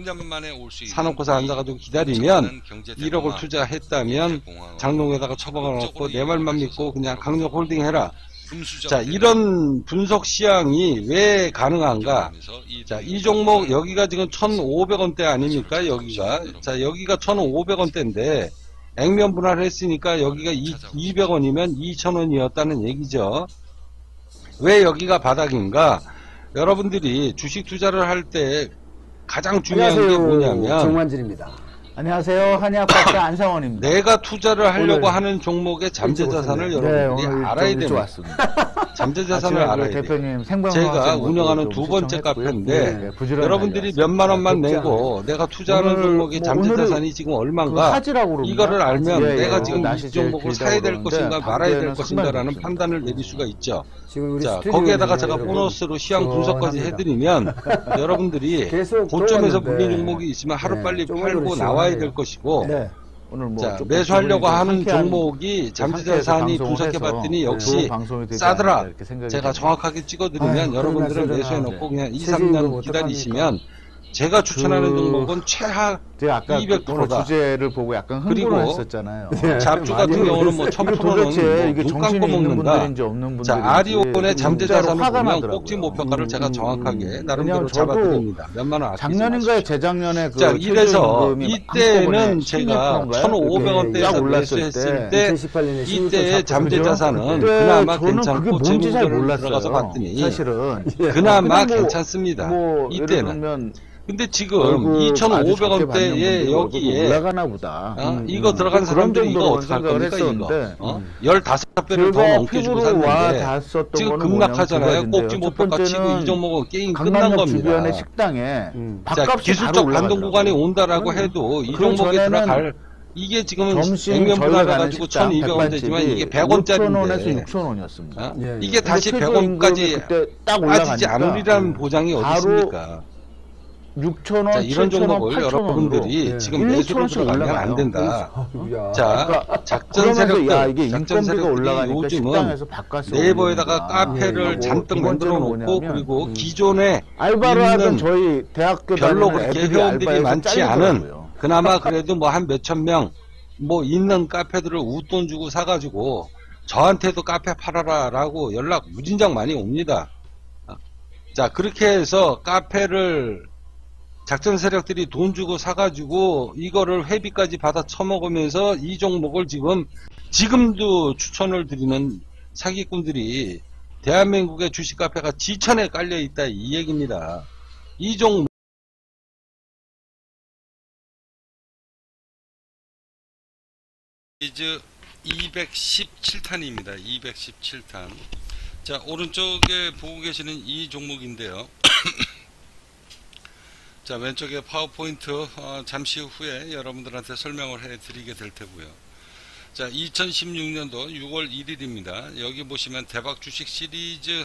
C: 사놓고서 앉아가지고 기다리면 1억을 투자했다면 장롱에다가 처박아놓고 내 말만 믿고 그냥 강력 홀딩해라. 자, 이런 분석 시황이 왜 가능한가? 자, 이 종목 여기가 지금 1,500원대 아닙니까? 여기가. 자, 여기가 1,500원대인데 액면 분할을 했으니까 여기가 200원이면 2,000원이었다는 얘기죠. 왜 여기가 바닥인가? 여러분들이 주식 투자를 할 때 가장 중요한 게 뭐냐면
D: 정만진입니다. 안녕하세요. 한의학박사 안상원입니다.
C: 내가 투자를 하려고 하는 종목의 잠재자산을 여러분들이 알아야 됩니다. 잠재자산을 알아야 돼요. 제가 운영하는 두 번째 카페인데 여러분들이 몇만 원만 내고 내가 투자하는 종목의 잠재자산이 지금 얼마인가 이거를 알면 내가 지금 이 종목을 사야 될 것인가 말아야 될 것인가 라는 판단을 내릴 수가 있죠. 자, 거기에다가 제가 보너스로 시황 분석까지 해드리면 여러분들이 고점에서 물린 종목이 있으면 하루빨리 팔고 나와야 될 것이고 자, 매수하려고 하는 종목이 잠재자산이 분석해봤더니 역시 싸더라. 제가 정확하게 찍어드리면 여러분들은 매수해놓고 그냥 2, 3년 기다리시면 제가 추천하는 종목은 최하 200%다.
D: 주제를 보고 약간 흥분을 했었잖아요.
C: 잡주 같은 경우는 뭐 1,000%는 눈 감고 먹는다. 자, 아리온의 잠재자산을 보면 꼭지 목표가를 제가 정확하게 나름대로 잡아드립니다. 몇만 원 아끼지
D: 작년인가요? 재작년에 그
C: 자, 이래서 이때는 제가 1,500원대에서 매수했을 때 이때의 잠재자산은 그나마 괜찮고 재무제를 들어가서 봤더니
D: 사실은
C: 그나마 괜찮습니다. 이때는. 근데 지금 2,500원대에 여기에
D: 올라가나 보다.
C: 이거 들어간 사람들이 이거 어떻게 할 겁니까? 이거 15배를 더 넘게 주고 샀는데 지금 급락하잖아요. 꼭지 목표가 치고 이 종목은 게임 끝난 겁니다.
D: 주변의 식당에
C: 자, 기술적 반동 구간이 온다라고 해도 이 종목에 들어갈 이게 지금 액면 분할해가지고 1,200원대지만 이게 100원짜리인데
D: 6,000원이었습니다.
C: 이게 다시 100원까지 빠지지 않으리라는 보장이 어디 있습니까?
D: 6,000원,
C: 자, 이런 종목을 여러분들이 지금 매수로 들어가면 안 된다. 자, 작전 세력들, 작전 세력들이 요즘은 네이버에다가 카페를 잔뜩 만들어 놓고 그리고 기존에 있는
D: 저희 대학교
C: 별로 그렇게 회원들이 많지 않은 그나마 그래도 뭐 한 몇천 명 뭐 있는 카페들을 웃돈 주고 사가지고 저한테도 카페 팔아라 라고 연락 무진장 많이 옵니다. 자, 그렇게 해서 카페를 작전 세력들이 돈 주고 사가지고 이거를 회비까지 받아 처먹으면서 이 종목을 지금도 추천을 드리는 사기꾼들이 대한민국의 주식 카페가 지천에 깔려 있다, 이 얘기입니다. 이 종목
B: 이즈 217탄입니다. 217탄. 자, 오른쪽에 보고 계시는 이 종목인데요. 자, 왼쪽에 파워포인트 잠시 후에 여러분들한테 설명을 해 드리게 될 테고요. 자, 2016년도 6월 1일입니다. 여기 보시면 대박 주식 시리즈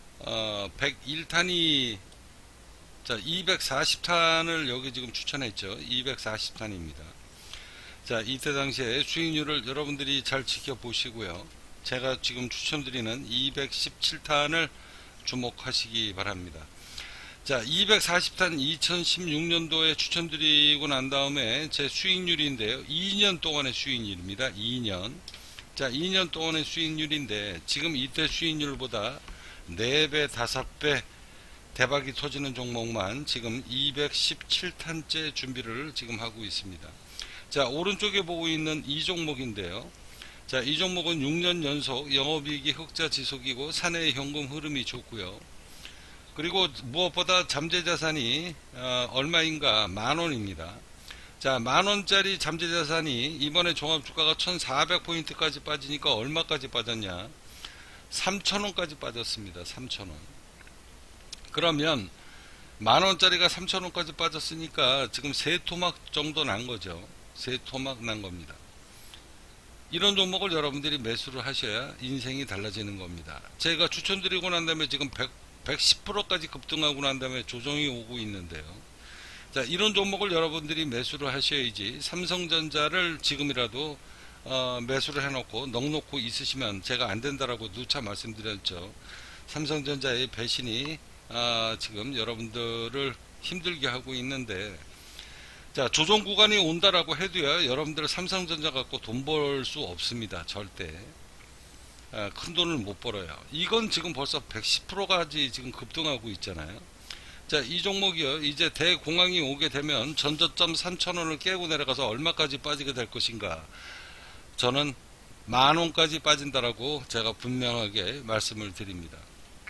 B: 101탄이 자, 240탄을 여기 지금 추천했죠. 240탄입니다. 자, 이때 당시에 수익률을 여러분들이 잘 지켜보시고요. 제가 지금 추천드리는 217탄을 주목하시기 바랍니다. 자, 240탄 2016년도에 추천드리고 난 다음에 제 수익률인데요. 2년 동안의 수익률입니다. 2년. 자, 2년 동안의 수익률인데 지금 이때 수익률보다 4배, 5배 대박이 터지는 종목만 지금 217탄째 준비를 지금 하고 있습니다. 자, 오른쪽에 보고 있는 이 종목인데요. 자, 이 종목은 6년 연속 영업이익이 흑자 지속이고 사내의 현금 흐름이 좋고요. 그리고 무엇보다 잠재자산이 얼마인가? 만원입니다. 자, 만원짜리 잠재자산이 이번에 종합주가가 1400포인트까지 빠지니까 얼마까지 빠졌냐? 3000원까지 빠졌습니다. 3000원. 그러면 만원짜리가 3000원까지 빠졌으니까 지금 3토막 정도 난 거죠. 3토막 난 겁니다. 이런 종목을 여러분들이 매수를 하셔야 인생이 달라지는 겁니다. 제가 추천드리고 난 다음에 지금 110%까지 급등하고 난 다음에 조정이 오고 있는데요. 자, 이런 종목을 여러분들이 매수를 하셔야지 삼성전자를 지금이라도 매수를 해놓고 넉놓고 있으시면 제가 안 된다라고 누차 말씀드렸죠. 삼성전자의 배신이 지금 여러분들을 힘들게 하고 있는데, 자, 조정 구간이 온다라고 해도요, 여러분들 삼성전자 갖고 돈 벌 수 없습니다. 절대. 큰 돈을 못 벌어요. 이건 지금 벌써 110%까지 지금 급등하고 있잖아요. 자, 이 종목이요, 이제 대공황이 오게 되면 전저점 3,000원을 깨고 내려가서 얼마까지 빠지게 될 것인가? 저는 만원까지 빠진다라고 제가 분명하게 말씀을 드립니다.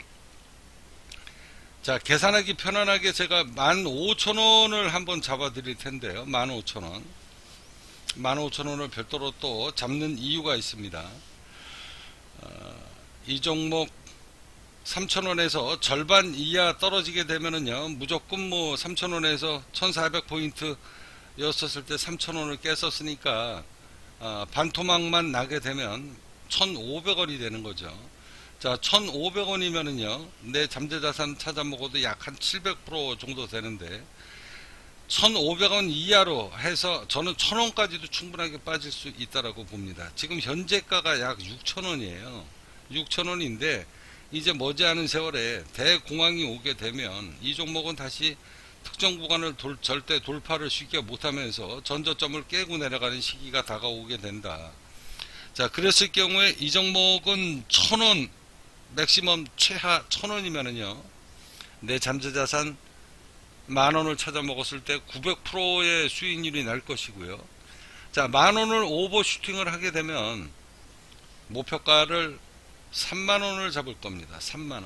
B: 자, 계산하기 편안하게 제가 15,000원을 한번 잡아 드릴 텐데요. 15,000원. 15,000원을 별도로 또 잡는 이유가 있습니다. 이 종목 3,000원에서 절반 이하 떨어지게 되면은요, 무조건 뭐 3,000원에서 1,400포인트 였었을 때 3,000원을 깼었으니까 반토막만 나게 되면 1,500원이 되는 거죠. 자, 1,500원이면은요, 내 잠재자산 찾아 먹어도 약 한 700% 정도 되는데, 1,500원 이하로 해서 저는 1,000원까지도 충분하게 빠질 수 있다라고 봅니다. 지금 현재가가 약 6,000원이에요. 6,000원인데, 이제 머지않은 세월에 대공황이 오게 되면 이 종목은 다시 특정 구간을 절대 돌파를 쉽게 못하면서 전저점을 깨고 내려가는 시기가 다가오게 된다. 자, 그랬을 경우에 이 종목은 1,000원, 맥시멈 최하 1,000원이면은요, 내 잠재자산 만원을 찾아 먹었을 때 900%의 수익률이 날 것이고요. 자, 만원을 오버슈팅을 하게 되면 목표가를 3만원을 잡을 겁니다. 3만원.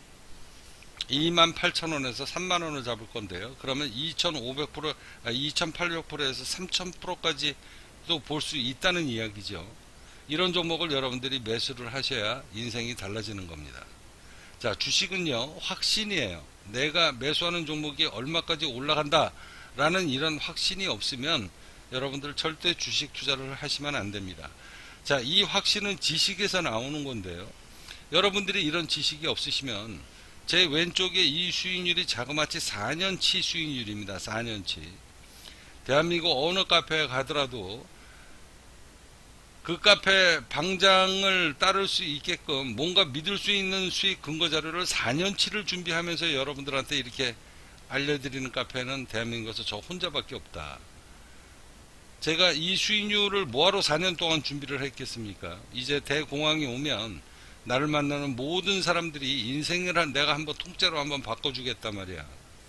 B: 28,000원에서 3만원을 잡을 건데요. 그러면 2,500%, 2,800%에서 3,000%까지도 볼 수 있다는 이야기죠. 이런 종목을 여러분들이 매수를 하셔야 인생이 달라지는 겁니다. 자, 주식은요, 확신이에요. 내가 매수하는 종목이 얼마까지 올라간다 라는 이런 확신이 없으면 여러분들 절대 주식 투자를 하시면 안 됩니다. 자, 이 확신은 지식에서 나오는 건데요. 여러분들이 이런 지식이 없으시면 제 왼쪽에 이 수익률이 자그마치 4년치 수익률입니다. 4년치. 대한민국 어느 카페에 가더라도 그 카페 방장을 따를 수 있게끔 뭔가 믿을 수 있는 수익 근거 자료를 4년치를 준비하면서 여러분들한테 이렇게 알려드리는 카페는 대한민국에서 저 혼자밖에 없다. 제가 이 수익률을 뭐하러 4년 동안 준비를 했겠습니까? 이제 대공황이 오면 나를 만나는 모든 사람들이 인생을 내가 한번 통째로 한번 바꿔주겠단 말이야.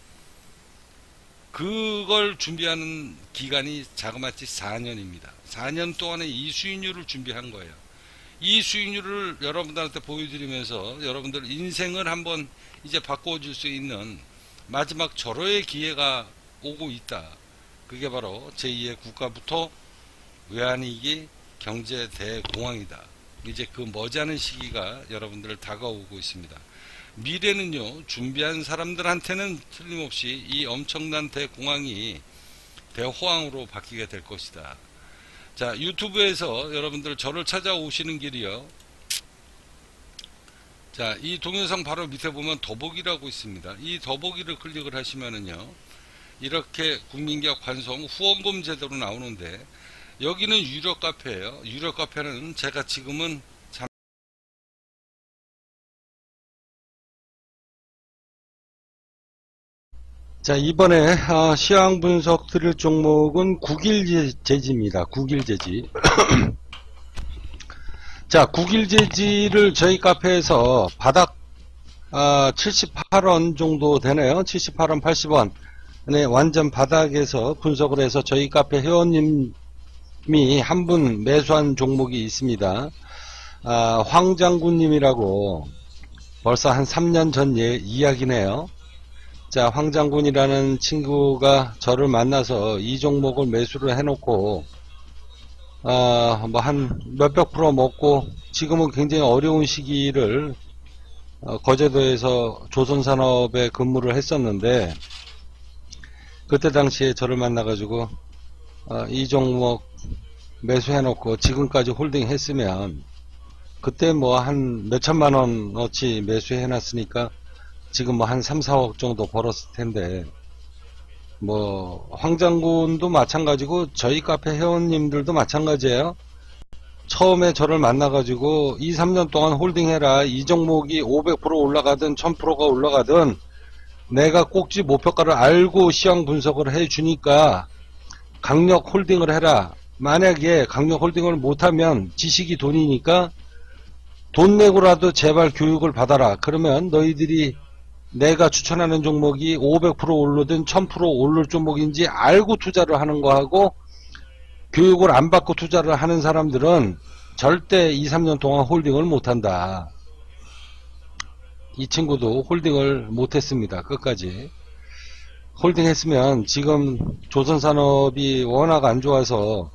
B: 그걸 준비하는 기간이 자그마치 4년입니다. 4년 동안에 이 수익률을 준비한 거예요. 이 수익률을 여러분들한테 보여드리면서 여러분들 인생을 한번 이제 바꿔줄 수 있는 마지막 절호의 기회가 오고 있다. 그게 바로 제2의 국가부터 외환위기 경제 대공황이다. 이제 그 머지않은 시기가 여러분들 다가오고 있습니다. 미래는요, 준비한 사람들한테는 틀림없이 이 엄청난 대공황이 대호황으로 바뀌게 될 것이다. 자, 유튜브에서 여러분들 저를 찾아오시는 길이요. 자, 이 동영상 바로 밑에 보면 더보기라고 있습니다. 이 더보기를 클릭을 하시면은요, 이렇게 국민기업 관성 후원금 제도로 나오는데, 여기는 유료 카페예요. 유료 카페는 제가 지금은
C: 자, 이번에 시황 분석 드릴 종목은 국일제지입니다. 국일제지. 자, 국일제지를 저희 카페에서 바닥 78원 정도 되네요. 78원, 80원. 네, 완전 바닥에서 분석을 해서 저희 카페 회원님이 한 분 매수한 종목이 있습니다. 황장군님이라고 벌써 한 3년 전 이야기네요. 자, 황장군이라는 친구가 저를 만나서 이 종목을 매수를 해놓고 뭐 한 몇백 프로 먹고 지금은 굉장히 어려운 시기를 거제도에서 조선산업에 근무를 했었는데, 그때 당시에 저를 만나가지고 이 종목 매수해놓고 지금까지 홀딩 했으면, 그때 뭐 한 몇천만 원어치 매수해놨으니까 지금 뭐 한 3, 4억 정도 벌었을 텐데, 뭐 황장군도 마찬가지고 저희 카페 회원님들도 마찬가지예요. 처음에 저를 만나가지고 2, 3년 동안 홀딩해라. 이 종목이 500% 올라가든 1000%가 올라가든 내가 꼭지 목표가를 알고 시황 분석을 해주니까 강력 홀딩을 해라. 만약에 강력 홀딩을 못하면 지식이 돈이니까 돈 내고라도 제발 교육을 받아라. 그러면 너희들이 내가 추천하는 종목이 500% 오르든 1000% 오를 종목인지 알고 투자를 하는 거하고, 교육을 안 받고 투자를 하는 사람들은 절대 2, 3년 동안 홀딩을 못한다. 이 친구도 홀딩을 못했습니다. 끝까지. 홀딩했으면 지금 조선산업이 워낙 안 좋아서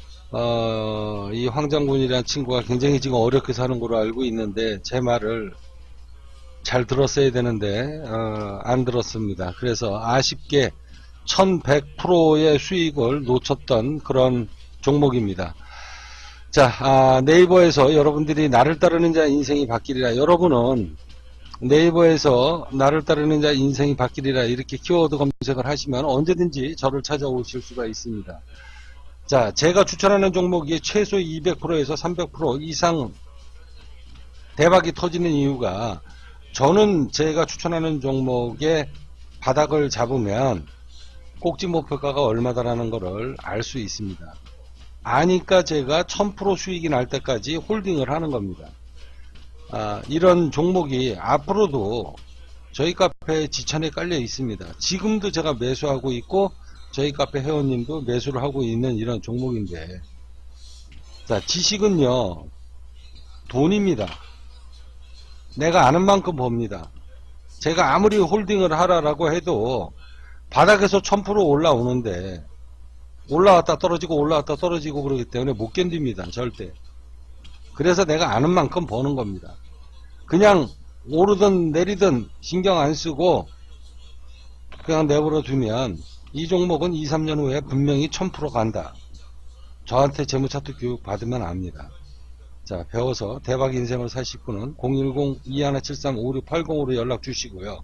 C: 이 황장군이라는 친구가 굉장히 지금 어렵게 사는 걸로 알고 있는데, 제 말을 잘 들었어야 되는데 안 들었습니다. 그래서 아쉽게 1100%의 수익을 놓쳤던 그런 종목입니다. 자, 네이버에서 여러분들이 나를 따르는 자 인생이 바뀌리라. 여러분은 네이버에서 나를 따르는 자 인생이 바뀌리라 이렇게 키워드 검색을 하시면 언제든지 저를 찾아오실 수가 있습니다. 자, 제가 추천하는 종목이 최소 200%에서 300% 이상 대박이 터지는 이유가, 저는 제가 추천하는 종목의 바닥을 잡으면 꼭지 목표가가 얼마다라는 것을 알 수 있습니다. 아니까 제가 1000% 수익이 날 때까지 홀딩을 하는 겁니다. 이런 종목이 앞으로도 저희 카페에 지천에 깔려 있습니다. 지금도 제가 매수하고 있고 저희 카페 회원님도 매수를 하고 있는 이런 종목인데, 자, 지식은요 돈입니다. 내가 아는 만큼 봅니다. 제가 아무리 홀딩을 하라라고 해도 바닥에서 1000% 올라오는데 올라왔다 떨어지고 올라왔다 떨어지고 그러기 때문에 못 견딥니다. 절대. 그래서 내가 아는 만큼 버는 겁니다. 그냥 오르든 내리든 신경 안 쓰고 그냥 내버려 두면 이 종목은 2, 3년 후에 분명히 1000% 간다. 저한테 재무차트 교육 받으면 압니다. 자, 배워서 대박 인생을 사실 분은 010-2173-5680으로 연락 주시고요.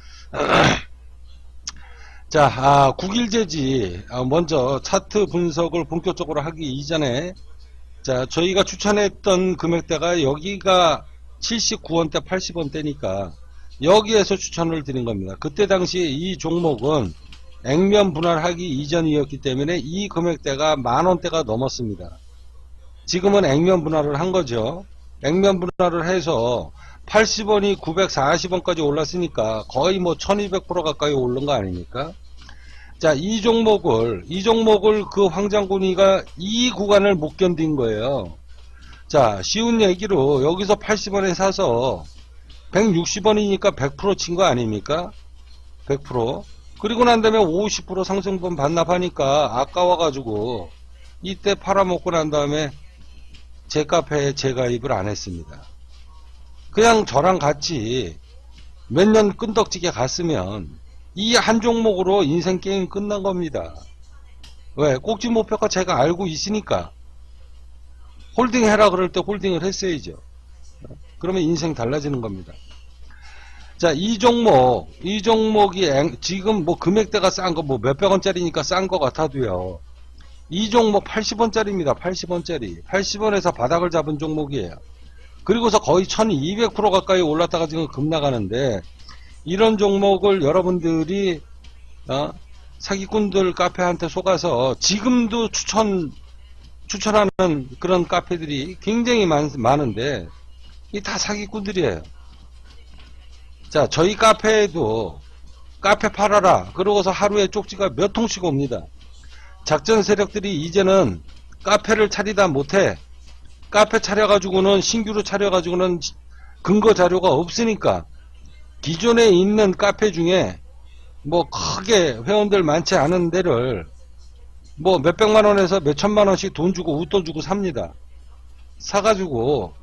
C: 자, 국일제지 먼저 차트 분석을 본격적으로 하기 이전에, 자, 저희가 추천했던 금액대가 여기가 79원대 80원대니까 여기에서 추천을 드린 겁니다. 그때 당시에 이 종목은 액면 분할하기 이전이었기 때문에 이 금액대가 만원대가 넘었습니다. 지금은 액면 분할을 한 거죠. 액면 분할을 해서 80원이 940원까지 올랐으니까 거의 뭐 1200% 가까이 오른 거 아닙니까? 자, 이 종목을 그 황장군이가 이 구간을 못 견딘 거예요. 자, 쉬운 얘기로 여기서 80원에 사서 160원이니까 100% 친 거 아닙니까? 100%. 그리고 난 다음에 50% 상승분 반납하니까 아까워가지고 이때 팔아먹고 난 다음에 제 카페에 재가입을 안 했습니다. 그냥 저랑 같이 몇 년 끈덕지게 갔으면 이 한 종목으로 인생 게임 끝난 겁니다. 왜? 꼭지 목표가 제가 알고 있으니까 홀딩 해라 그럴 때 홀딩을 했어야죠. 그러면 인생 달라지는 겁니다. 자, 이 종목이 지금 뭐 금액대가 싼 거 뭐 몇백원짜리니까 싼 거 같아도요. 이 종목 80원짜리입니다. 80원짜리. 80원에서 바닥을 잡은 종목이에요. 그리고서 거의 1200% 가까이 올랐다가 지금 급나가는데, 이런 종목을 여러분들이 사기꾼들 카페한테 속아서 지금도 추천하는 그런 카페들이 굉장히 많은데 이 다 사기꾼들이에요. 자, 저희 카페에도 카페 팔아라 그러고서 하루에 쪽지가 몇 통씩 옵니다. 작전 세력들이 이제는 카페를 차리다 못해 카페 차려가지고는 신규로 차려가지고는 근거 자료가 없으니까 기존에 있는 카페 중에 뭐 크게 회원들 많지 않은 데를 뭐 몇백만원에서 몇천만원씩 돈 주고 웃돈 주고 삽니다. 사가지고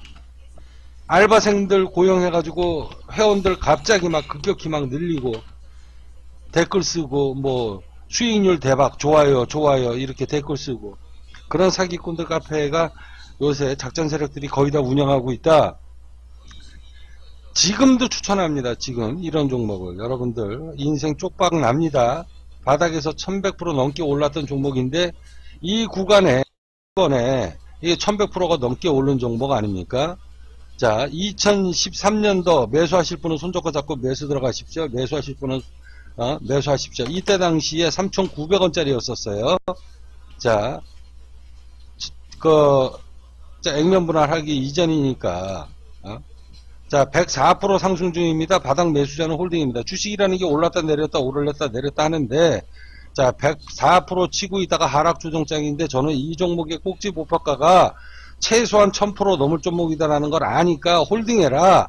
C: 알바생들 고용해가지고 회원들 갑자기 막 급격히 막 늘리고 댓글 쓰고 뭐 수익률 대박 좋아요 이렇게 댓글 쓰고 그런 사기꾼들 카페가 요새 작전 세력들이 거의 다 운영하고 있다. 지금도 추천합니다. 지금 이런 종목을 여러분들 인생 쪽박 납니다. 바닥에서 1100% 넘게 올랐던 종목인데 이 구간에 이번에 이게 1100%가 넘게 오른 종목 아닙니까? 자, 2013년도 매수하실 분은 손잡고 잡고 매수 들어가십시오. 매수하실 분은 매수하십시오. 이때 당시에 3,900원짜리였었어요. 자, 액면 분할하기 이전이니까 자, 104% 상승 중입니다. 바닥 매수자는 홀딩입니다. 주식이라는 게 올랐다 내렸다 하는데 자, 104% 치고 있다가 하락 조정장인데 저는 이 종목의 꼭지 목표가가 최소한 1000% 넘을 종목이다라는 걸 아니까 홀딩해라.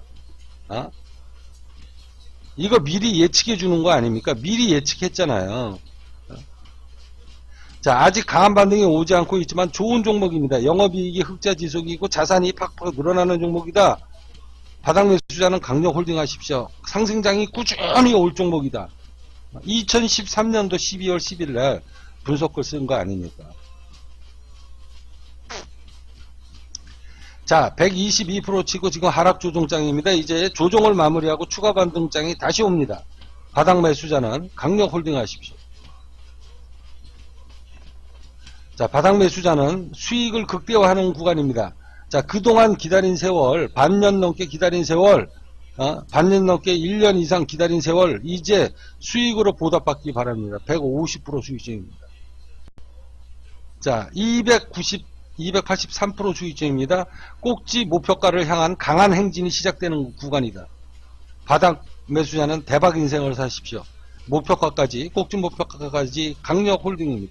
C: 이거 미리 예측해 주는 거 아닙니까? 미리 예측했잖아요. 자, 아직 강한 반등이 오지 않고 있지만 좋은 종목입니다. 영업이익이 흑자 지속이고 자산이 팍팍 늘어나는 종목이다. 바닥 매수자는 강력 홀딩하십시오. 상승장이 꾸준히 올 종목이다. 2013년도 12월 10일 날 분석글 쓴 거 아닙니까? 자, 122% 치고 지금 하락 조정장입니다. 이제 조정을 마무리하고 추가 반등장이 다시 옵니다. 바닥 매수자는 강력 홀딩하십시오. 자, 바닥 매수자는 수익을 극대화하는 구간입니다. 자, 그동안 기다린 세월, 반년 넘게 기다린 세월, 반년 넘게 1년 이상 기다린 세월, 이제 수익으로 보답받기 바랍니다. 150% 수익증입니다. 자, 283% 수익증입니다. 꼭지 목표가를 향한 강한 행진이 시작되는 구간이다. 바닥 매수자는 대박 인생을 사십시오. 목표가까지, 꼭지 목표가까지 강력 홀딩입니다.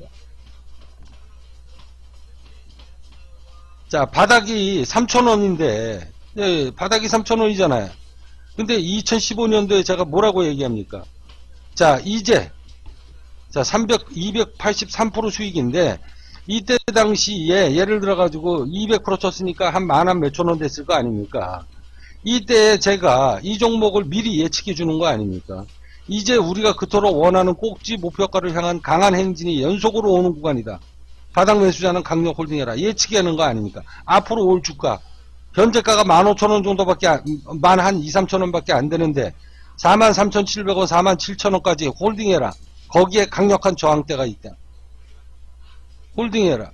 C: 자, 바닥이 3,000원인데, 예, 바닥이 3,000원이잖아요. 근데 2015년도에 제가 뭐라고 얘기합니까? 자, 이제, 자, 283% 수익인데, 이때 당시에 예를 들어가지고 200% 쳤으니까 한 만원 몇천 원 됐을 거 아닙니까? 이때 제가 이 종목을 미리 예측해 주는 거 아닙니까? 이제 우리가 그토록 원하는 꼭지 목표가를 향한 강한 행진이 연속으로 오는 구간이다. 바닥 매수자는 강력 홀딩해라. 예측하는 거 아닙니까? 앞으로 올 주가. 현재가가 15,000원 정도밖에, 한 2, 3,000원 밖에 안 되는데, 43,700원, 47,000원까지 홀딩해라. 거기에 강력한 저항대가 있다. 홀딩해라.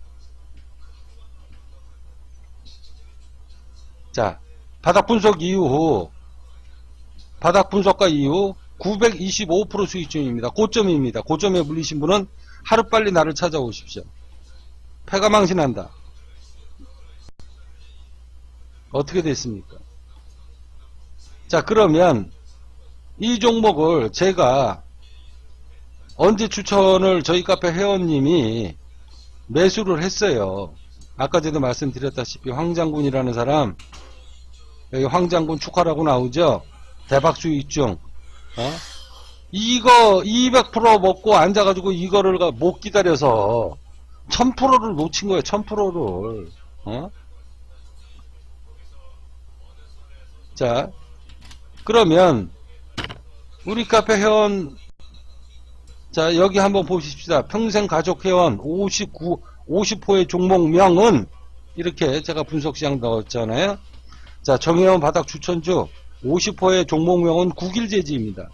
C: 자, 바닥 분석가 이후 925% 수익 중입니다. 고점입니다. 고점에 물리신 분은 하루빨리 나를 찾아오십시오. 패가 망신한다. 어떻게 됐습니까? 자, 그러면 이 종목을 제가 언제 추천을 저희 카페 회원님이 매수를 했어요. 아까 전에 말씀드렸다시피 황장군이라는 사람, 여기 황장군 축하라고 나오죠? 대박 수익중. 이거 200% 먹고 앉아가지고 이거를 못 기다려서 1000%를 놓친 거예요. 1000%를. 자, 그러면 우리 카페 회원, 자, 여기 한번 보십시다. 평생가족 회원 50호의 종목명은 이렇게 제가 분석시장 넣었잖아요. 자, 정회원 바닥 추천주 50호의 종목명은 국일제지입니다.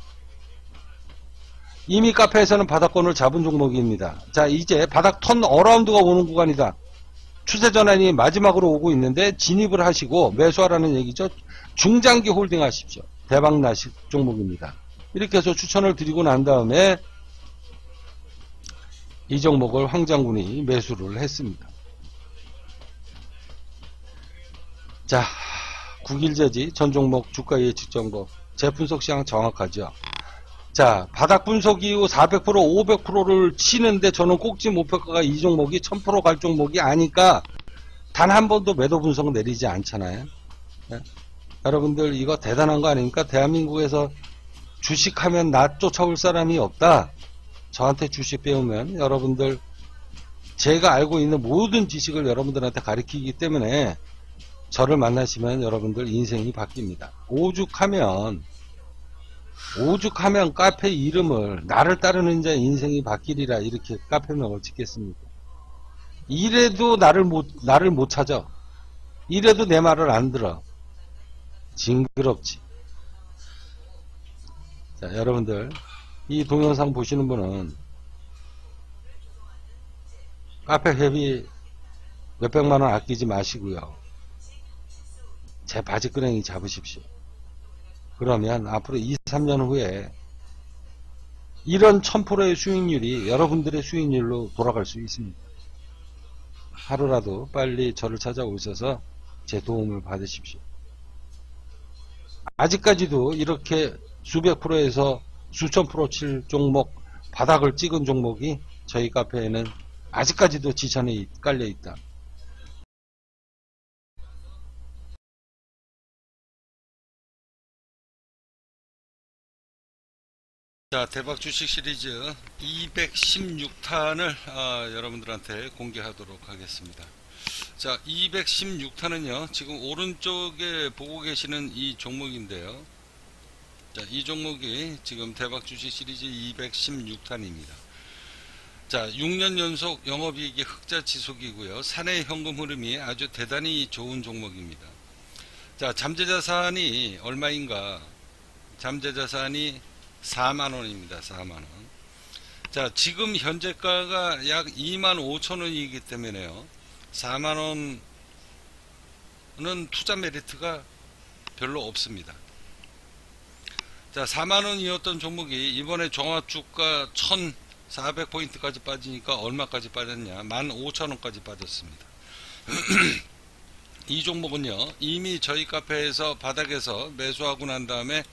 C: 이미 카페에서는 바닥권을 잡은 종목입니다. 자, 이제 바닥 턴 어라운드가 오는 구간이다. 추세 전환이 마지막으로 오고 있는데 진입을 하시고 매수하라는 얘기죠. 중장기 홀딩 하십시오. 대박 나실 종목입니다. 이렇게 해서 추천을 드리고 난 다음에 이 종목을 황장군이 매수를 했습니다. 자, 국일제지 전 종목 주가 예측 정보 제 분석 시장 정확하죠. 자, 바닥 분석 이후 400% 500%를 치는데 저는 꼭지 목표가가 이 종목이 1000% 갈 종목이 아니까 단 한 번도 매도 분석 내리지 않잖아요. 네? 여러분들 이거 대단한 거 아닙니까? 대한민국에서 주식하면 나 쫓아올 사람이 없다. 저한테 주식 배우면 여러분들 제가 알고 있는 모든 지식을 여러분들한테 가르치기 때문에 저를 만나시면 여러분들 인생이 바뀝니다. 오죽하면 카페 이름을 나를 따르는 자 인생이 바뀌리라 이렇게 카페명을 짓겠습니까? 이래도 나를 못 찾아. 이래도 내 말을 안 들어. 징그럽지. 자, 여러분들 이 동영상 보시는 분은 카페 회비 몇백만원 아끼지 마시고요. 제 바지끄레기 잡으십시오. 그러면 앞으로 2, 3년 후에 이런 1000%의 수익률이 여러분들의 수익률로 돌아갈 수 있습니다. 하루라도 빨리 저를 찾아오셔서 제 도움을 받으십시오. 아직까지도 이렇게 수백 프로에서 수천 프로 칠 종목, 바닥을 찍은 종목이 저희 카페에는 아직까지도 지천에 깔려 있다.
A: 자, 대박 주식 시리즈 216탄을 여러분들한테 공개하도록 하겠습니다. 자, 216탄은요, 지금 오른쪽에 보고 계시는 이 종목인데요. 자, 이 종목이 지금 대박 주식 시리즈 216탄입니다. 자, 6년 연속 영업이익이 흑자 지속이고요. 사내 현금 흐름이 아주 대단히 좋은 종목입니다. 자, 잠재자산이 얼마인가? 잠재자산이 4만원입니다. 4만원. 자, 지금 현재가가 약 25,000원이기 때문에요. 4만원은 투자 메리트가 별로 없습니다. 자, 4만원이었던 종목이 이번에 종합주가 1400포인트까지 빠지니까 얼마까지 빠졌냐? 15,000원까지 빠졌습니다. 이 종목은요, 이미 저희 카페에서 바닥에서 매수하고 난 다음에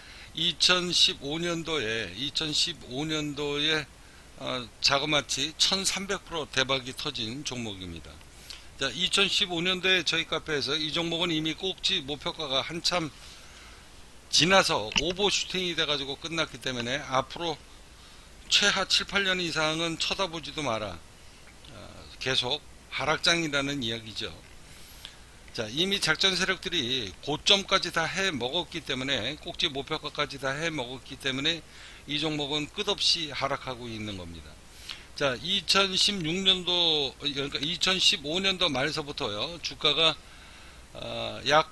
A: 2015년도에 자그마치 1300% 대박이 터진 종목입니다. 자, 2015년도에 저희 카페에서 이 종목은 이미 꼭지 목표가가 한참 지나서 오버슈팅이 돼가지고 끝났기 때문에 앞으로 최하 7, 8년 이상은 쳐다보지도 마라. 계속 하락장이라는 이야기죠. 자, 이미 작전 세력들이 고점까지 다 해 먹었기 때문에, 꼭지 목표가까지 다 해 먹었기 때문에 이 종목은 끝없이 하락하고 있는 겁니다. 자, 2016년도, 그러니까 2015년도 말서부터요, 주가가 약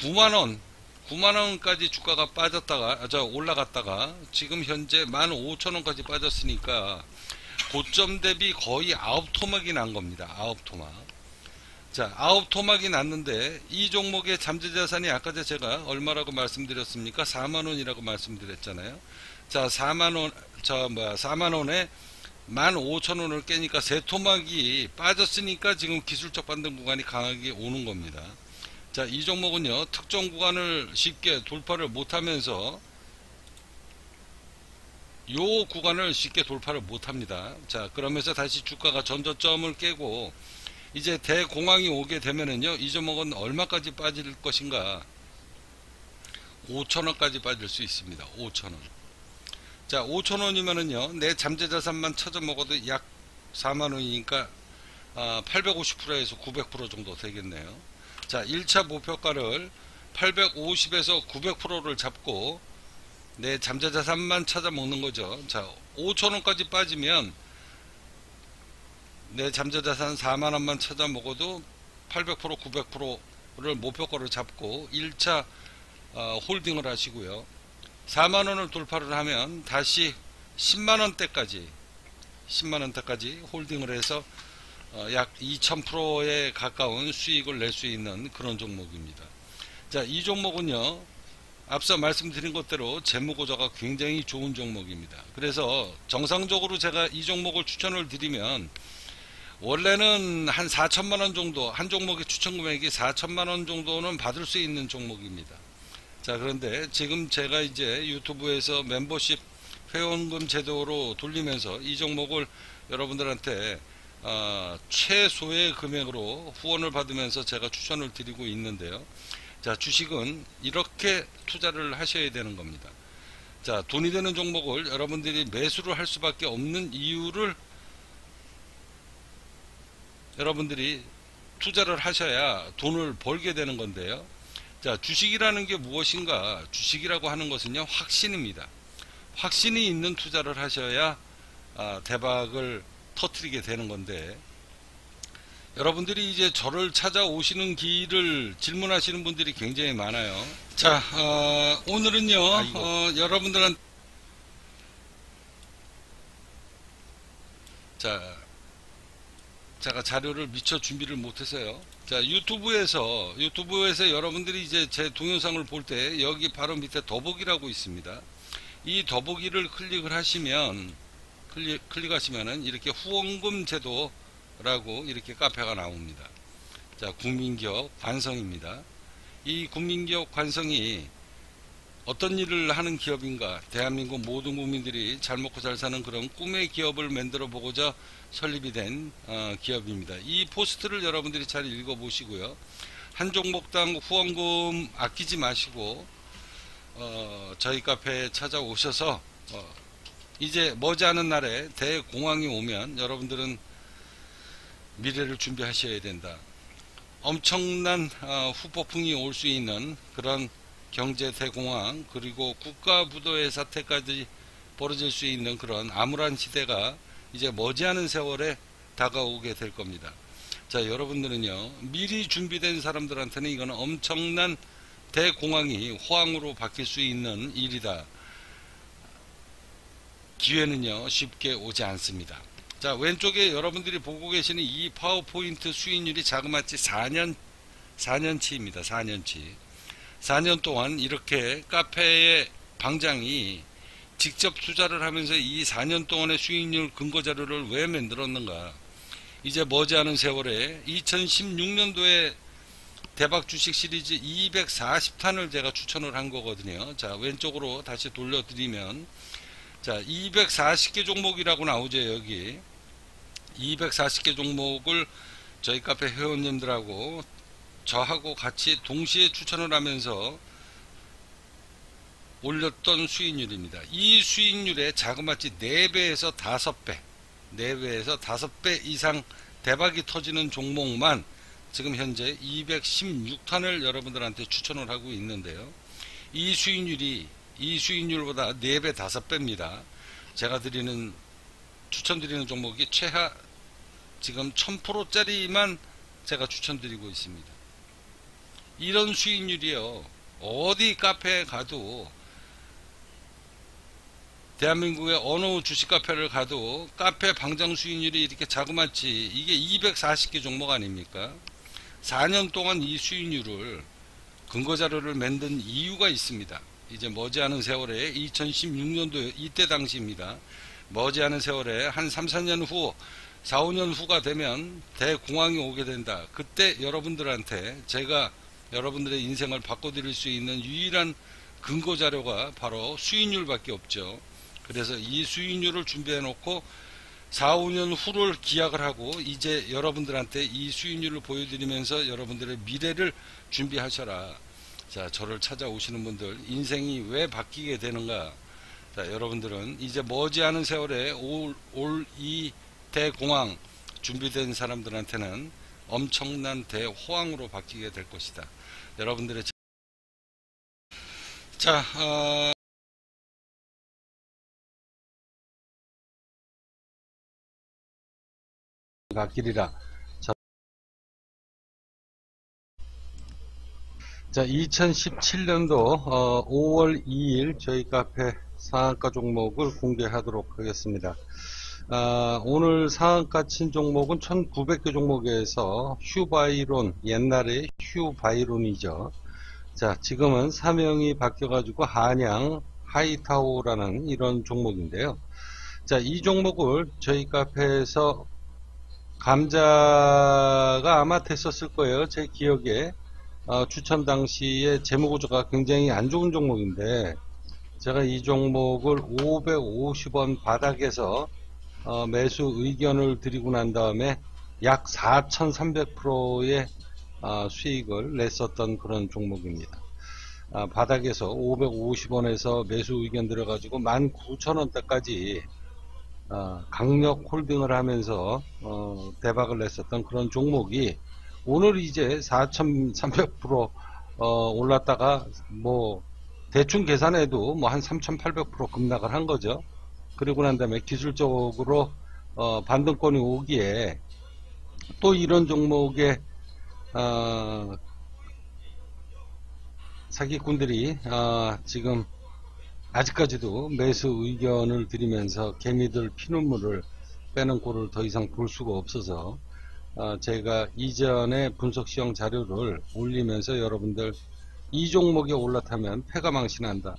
A: 9만원까지 주가가 빠졌다가, 올라갔다가 지금 현재 15,000원까지 빠졌으니까 고점 대비 거의 9토막이 난 겁니다. 9토막. 자, 9토막이 났는데 이 종목의 잠재자산이 아까 제가 얼마라고 말씀드렸습니까? 4만원이라고 말씀드렸잖아요. 자, 4만원에 15,000원을 깨니까 3토막이 빠졌으니까 지금 기술적 반등 구간이 강하게 오는 겁니다.
B: 자, 이 종목은요, 특정 구간을 쉽게 돌파를 못하면서 요 구간을 쉽게 돌파를 못합니다. 자, 그러면서 다시 주가가 전저점을 깨고 이제 대공황이 오게 되면은요, 이 종목은 얼마까지 빠질 것인가? 5,000원까지 빠질 수 있습니다. 5,000원. 자, 5,000원이면은요, 내 잠재자산만 찾아 먹어도 약 4만원이니까 850%에서 900% 정도 되겠네요. 자, 1차 목표가를 850에서 900%를 잡고 내 잠재자산만 찾아 먹는 거죠. 자, 5,000원까지 빠지면 내 잠재자산 4만원만 찾아 먹어도 800% 900%를 목표가를 잡고 1차 홀딩을 하시고요. 4만원을 돌파를 하면 다시 10만원대까지 홀딩을 해서 약 2000%에 가까운 수익을 낼 수 있는 그런 종목입니다. 자, 이 종목은요, 앞서 말씀드린 것대로 재무고자가 굉장히 좋은 종목입니다. 그래서 정상적으로 제가 이 종목을 추천을 드리면 원래는 한 4천만원 정도, 한 종목의 추천 금액이 4천만원 정도는 받을 수 있는 종목입니다. 자, 그런데 지금 제가 이제 유튜브에서 멤버십 회원금 제도로 돌리면서 이 종목을 여러분들한테 최소의 금액으로 후원을 받으면서 제가 추천을 드리고 있는데요. 자, 주식은 이렇게 투자를 하셔야 되는 겁니다. 자, 돈이 되는 종목을 여러분들이 매수를 할 수밖에 없는 이유를 여러분들이 투자를 하셔야 돈을 벌게 되는 건데요. 자, 주식이라는 게 무엇인가? 주식이라고 하는 것은요, 확신입니다. 확신이 있는 투자를 하셔야 대박을 터뜨리게 되는 건데, 여러분들이 이제 저를 찾아오시는 길을 질문하시는 분들이 굉장히 많아요. 자, 오늘은요, 여러분들한 제가 자료를 미처 준비를 못해서요. 자, 유튜브에서 여러분들이 이제 제 동영상을 볼 때 여기 바로 밑에 더보기라고 있습니다. 이 더보기를 클릭을 하시면 클릭하시면은 이렇게 후원금 제도라고 이렇게 카페가 나옵니다. 자, 국민기업 관성입니다. 이 국민기업 관성이 어떤 일을 하는 기업인가? 대한민국 모든 국민들이 잘 먹고 잘 사는 그런 꿈의 기업을 만들어 보고자 설립이 된 기업입니다. 이 포스트를 여러분들이 잘 읽어보시고요. 한 종목당 후원금 아끼지 마시고 저희 카페에 찾아오셔서 이제 머지않은 날에 대공황이 오면 여러분들은 미래를 준비하셔야 된다. 엄청난 후폭풍이 올 수 있는 그런 경제 대공황, 그리고 국가부도의 사태까지 벌어질 수 있는 그런 암울한 시대가 이제 머지않은 세월에 다가오게 될 겁니다. 자, 여러분들은요, 미리 준비된 사람들한테는 이거는 엄청난 대공황이 호황으로 바뀔 수 있는 일이다. 기회는요, 쉽게 오지 않습니다. 자, 왼쪽에 여러분들이 보고 계시는 이 파워포인트 수익률이 자그마치 4년치입니다. 4년치. 4년 동안 이렇게 카페의 방장이 직접 투자를 하면서 이 4년 동안의 수익률 근거자료를 왜 만들었는가? 이제 머지않은 세월에 2016년도에 대박 주식 시리즈 240탄을 제가 추천을 한 거거든요. 자, 왼쪽으로 다시 돌려드리면, 자, 240개 종목이라고 나오죠, 여기. 240개 종목을 저희 카페 회원님들하고 저하고 같이 동시에 추천을 하면서 올렸던 수익률입니다. 이 수익률에 자그마치 4배에서 5배, 4배에서 5배 이상 대박이 터지는 종목만 지금 현재 216탄을 여러분들한테 추천을 하고 있는데요. 이 수익률보다 4배, 5배입니다. 제가 추천드리는 종목이 최하 지금 1000%짜리만 제가 추천드리고 있습니다. 이런 수익률이요, 어디 카페에 가도, 대한민국의 어느 주식 카페를 가도 카페 방장 수익률이 이렇게 자그마치, 이게 240개 종목 아닙니까? 4년 동안 이 수익률을 근거자료를 만든 이유가 있습니다. 이제 머지않은 세월에 2016년도 이때 당시입니다. 머지않은 세월에 한 3, 4년 후, 4, 5년 후가 되면 대공황이 오게 된다. 그때 여러분들한테 제가 여러분들의 인생을 바꿔드릴 수 있는 유일한 근거 자료가 바로 수익률밖에 없죠. 그래서 이 수익률을 준비해 놓고 4, 5년 후를 기약을 하고 이제 여러분들한테 이 수익률을 보여드리면서 여러분들의 미래를 준비하셔라. 자, 저를 찾아오시는 분들 인생이 왜 바뀌게 되는가. 자, 여러분들은 이제 머지않은 세월에 올 이 대공황 준비된 사람들한테는 엄청난 대호황으로 바뀌게 될 것이다. 여러분들의 자,
C: 갓길이라. 자, 2017년도 5월 2일 저희 카페 상한가 종목을 공개하도록 하겠습니다. 오늘 상한가 친 종목은 1900개 종목에서 휴바이론, 옛날에 휴바이론이죠. 자, 지금은 사명이 바뀌어가지고 한양 하이타오라는 이런 종목인데요. 자, 이 종목을 저희 카페에서 감자가 아마 됐었을 거예요. 제 기억에 추천 당시에 재무구조가 굉장히 안 좋은 종목인데 제가 이 종목을 550원 바닥에서 매수 의견을 드리고 난 다음에 약 4300%의 수익을 냈었던 그런 종목입니다. 바닥에서 550원에서 매수 의견 들어가지고 19,000원대까지 강력 홀딩을 하면서 대박을 냈었던 그런 종목이 오늘 이제 4,300% 올랐다가 뭐 대충 계산해도 뭐 한 3,800% 급락을 한 거죠. 그리고 난 다음에 기술적으로 반등권이 오기에 또 이런 종목에 사기꾼들이 지금 아직까지도 매수 의견을 드리면서 개미들 피눈물을 빼는 꼴을 더 이상 볼 수가 없어서 제가 이전에 분석시형 자료를 올리면서 여러분들 이 종목에 올라타면 패가 망신한다.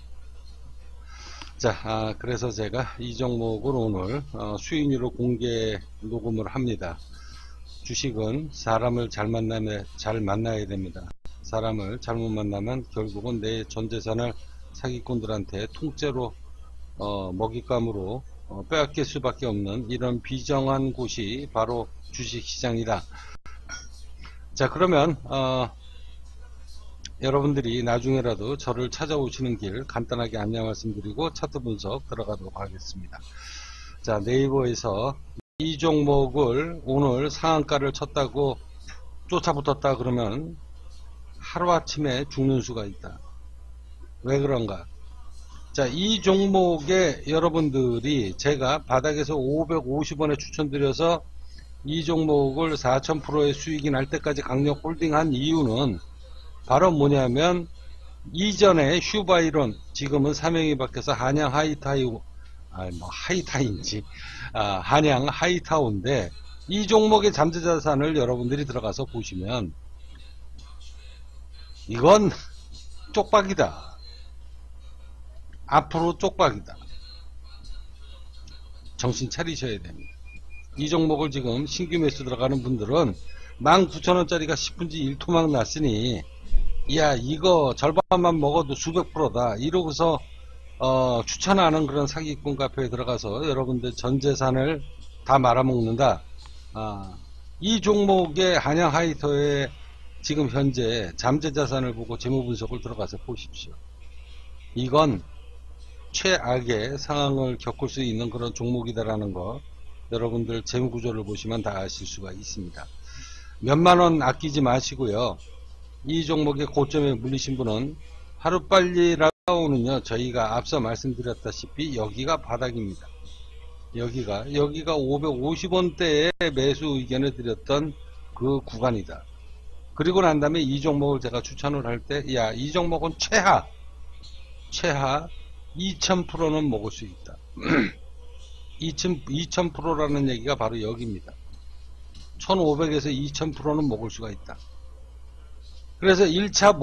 C: 자, 그래서 제가 이 종목을 오늘 수익률을 공개 녹음을 합니다. 주식은 사람을 잘 만나야 됩니다. 사람을 잘못 만나면 결국은 내 전재산을 사기꾼들한테 통째로 먹잇감으로 빼앗길 수밖에 없는 이런 비정한 곳이 바로 주식시장이다. 자, 그러면 여러분들이 나중에라도 저를 찾아오시는 길 간단하게 안내 말씀드리고 차트 분석 들어가도록 하겠습니다. 자, 네이버에서 이 종목을 오늘 상한가를 쳤다고 쫓아붙었다 그러면 하루아침에 죽는 수가 있다. 왜 그런가? 자, 이 종목에 여러분들이 제가 바닥에서 550원에 추천드려서 이 종목을 4000%의 수익이 날 때까지 강력 홀딩한 이유는 바로 뭐냐면 이전에 휴바이론, 지금은 사명이 바뀌어서 한양 하이타이오, 하이타인지 한양 하이타오인데 이 종목의 잠재자산을 여러분들이 들어가서 보시면 이건 쪽박이다. 앞으로 쪽박이다. 정신 차리셔야 됩니다. 이 종목을 지금 신규 매수 들어가는 분들은 19,000원짜리가 10분지 1토막 났으니 야, 이거 절반만 먹어도 수백 프로다 이러고서 추천하는 그런 사기꾼 카페에 들어가서 여러분들 전 재산을 다 말아먹는다. 이 종목의 한양 하이터의 지금 현재 잠재자산을 보고 재무분석을 들어가서 보십시오. 이건 최악의 상황을 겪을 수 있는 그런 종목이다라는 거 여러분들 재무구조를 보시면 다 아실 수가 있습니다. 몇만원 아끼지 마시고요. 이 종목의 고점에 물리신 분은 하루빨리 라오는요, 저희가 앞서 말씀드렸다시피 여기가 바닥입니다. 여기가 550원대에 매수 의견을 드렸던 그 구간이다. 그리고 난 다음에 이 종목을 제가 추천을 할 때, 야, 이 종목은 최하 2000%는 먹을 수 있다. 2000%라는 얘기가 바로 여기입니다. 1500에서 2000%는 먹을 수가 있다. 그래서 1차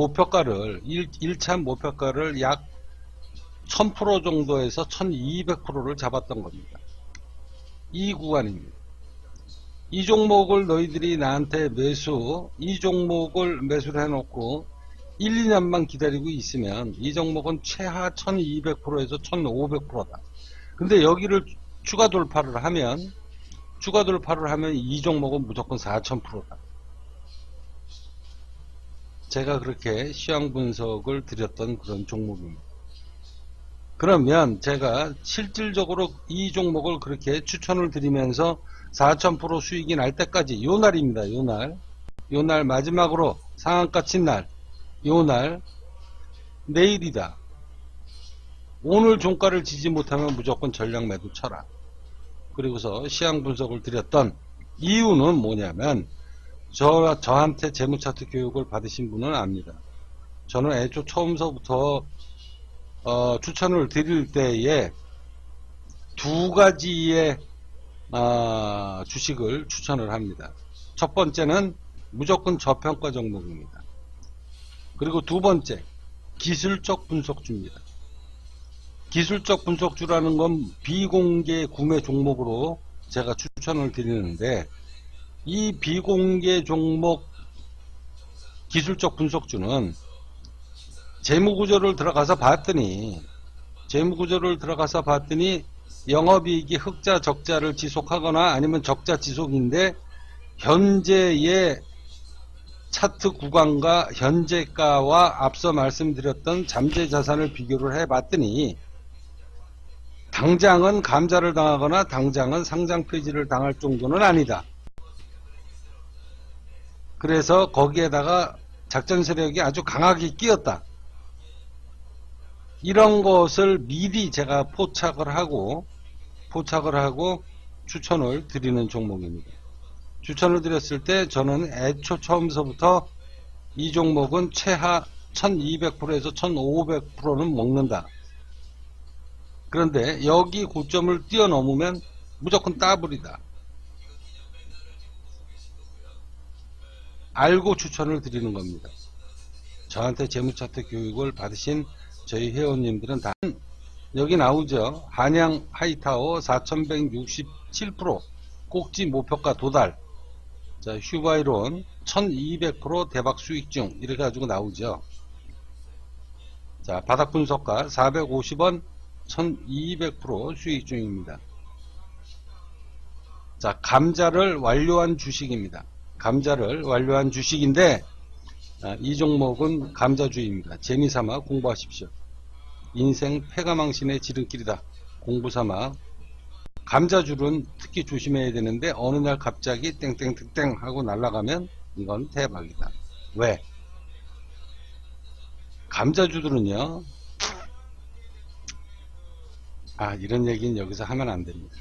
C: 목표가를 약 1000% 정도에서 1200%를 잡았던 겁니다. 이 구간입니다. 이 종목을 너희들이 나한테 이 종목을 매수를 해놓고 1, 2년만 기다리고 있으면 이 종목은 최하 1200%에서 1500%다. 근데 여기를 추가 돌파를 하면 이 종목은 무조건 4000%다. 제가 그렇게 시황 분석을 드렸던 그런 종목입니다. 그러면 제가 실질적으로 이 종목을 그렇게 추천을 드리면서 4000% 수익이 날 때까지 요 날입니다. 요 날 마지막으로 상한가 친 날, 요 날 내일이다. 오늘 종가를 지지 못하면 무조건 전량 매도 쳐라. 그리고서 시황 분석을 드렸던 이유는 뭐냐면 저한테 재무차트 교육을 받으신 분은 압니다. 저는 애초 처음서부터 추천을 드릴 때에 두 가지의 주식을 추천을 합니다. 첫 번째는 무조건 저평가 종목입니다. 그리고 두 번째, 기술적 분석주입니다. 기술적 분석주라는 건 비공개 구매 종목으로 제가 추천을 드리는데, 이 비공개 종목 기술적 분석주는 재무구조를 들어가서 봤더니 영업이익이 흑자 적자를 지속하거나 아니면 적자 지속인데, 현재의 차트 구간과 현재가와 앞서 말씀드렸던 잠재 자산을 비교를 해봤더니 당장은 감자를 당하거나 당장은 상장 폐지를 당할 정도는 아니다. 그래서 거기에다가 작전 세력이 아주 강하게 끼었다. 이런 것을 미리 제가 포착을 하고 추천을 드리는 종목입니다. 추천을 드렸을 때 저는 애초 처음서부터 이 종목은 최하 1200%에서 1500%는 먹는다. 그런데 여기 고점을 뛰어넘으면 무조건 따블이다. 알고 추천을 드리는 겁니다. 저한테 재무차트 교육을 받으신 저희 회원님들은 다 여기 나오죠. 한양 하이타워 4167% 꼭지 목표가 도달. 자, 휴바이론 1200% 대박 수익 중 이렇게 가지고 나오죠. 자, 바닥 분석가 450원 1200% 수익 중입니다. 자, 감자를 완료한 주식입니다. 감자를 완료한 주식인데, 이 종목은 감자주의입니다. 재미삼아 공부하십시오. 인생 패가망신의 지름길이다. 공부삼아. 감자줄은 특히 조심해야 되는데 어느 날 갑자기 땡땡땡땡 하고 날아가면 이건 대박이다. 왜? 감자주들은요, 이런 얘기는 여기서 하면 안 됩니다.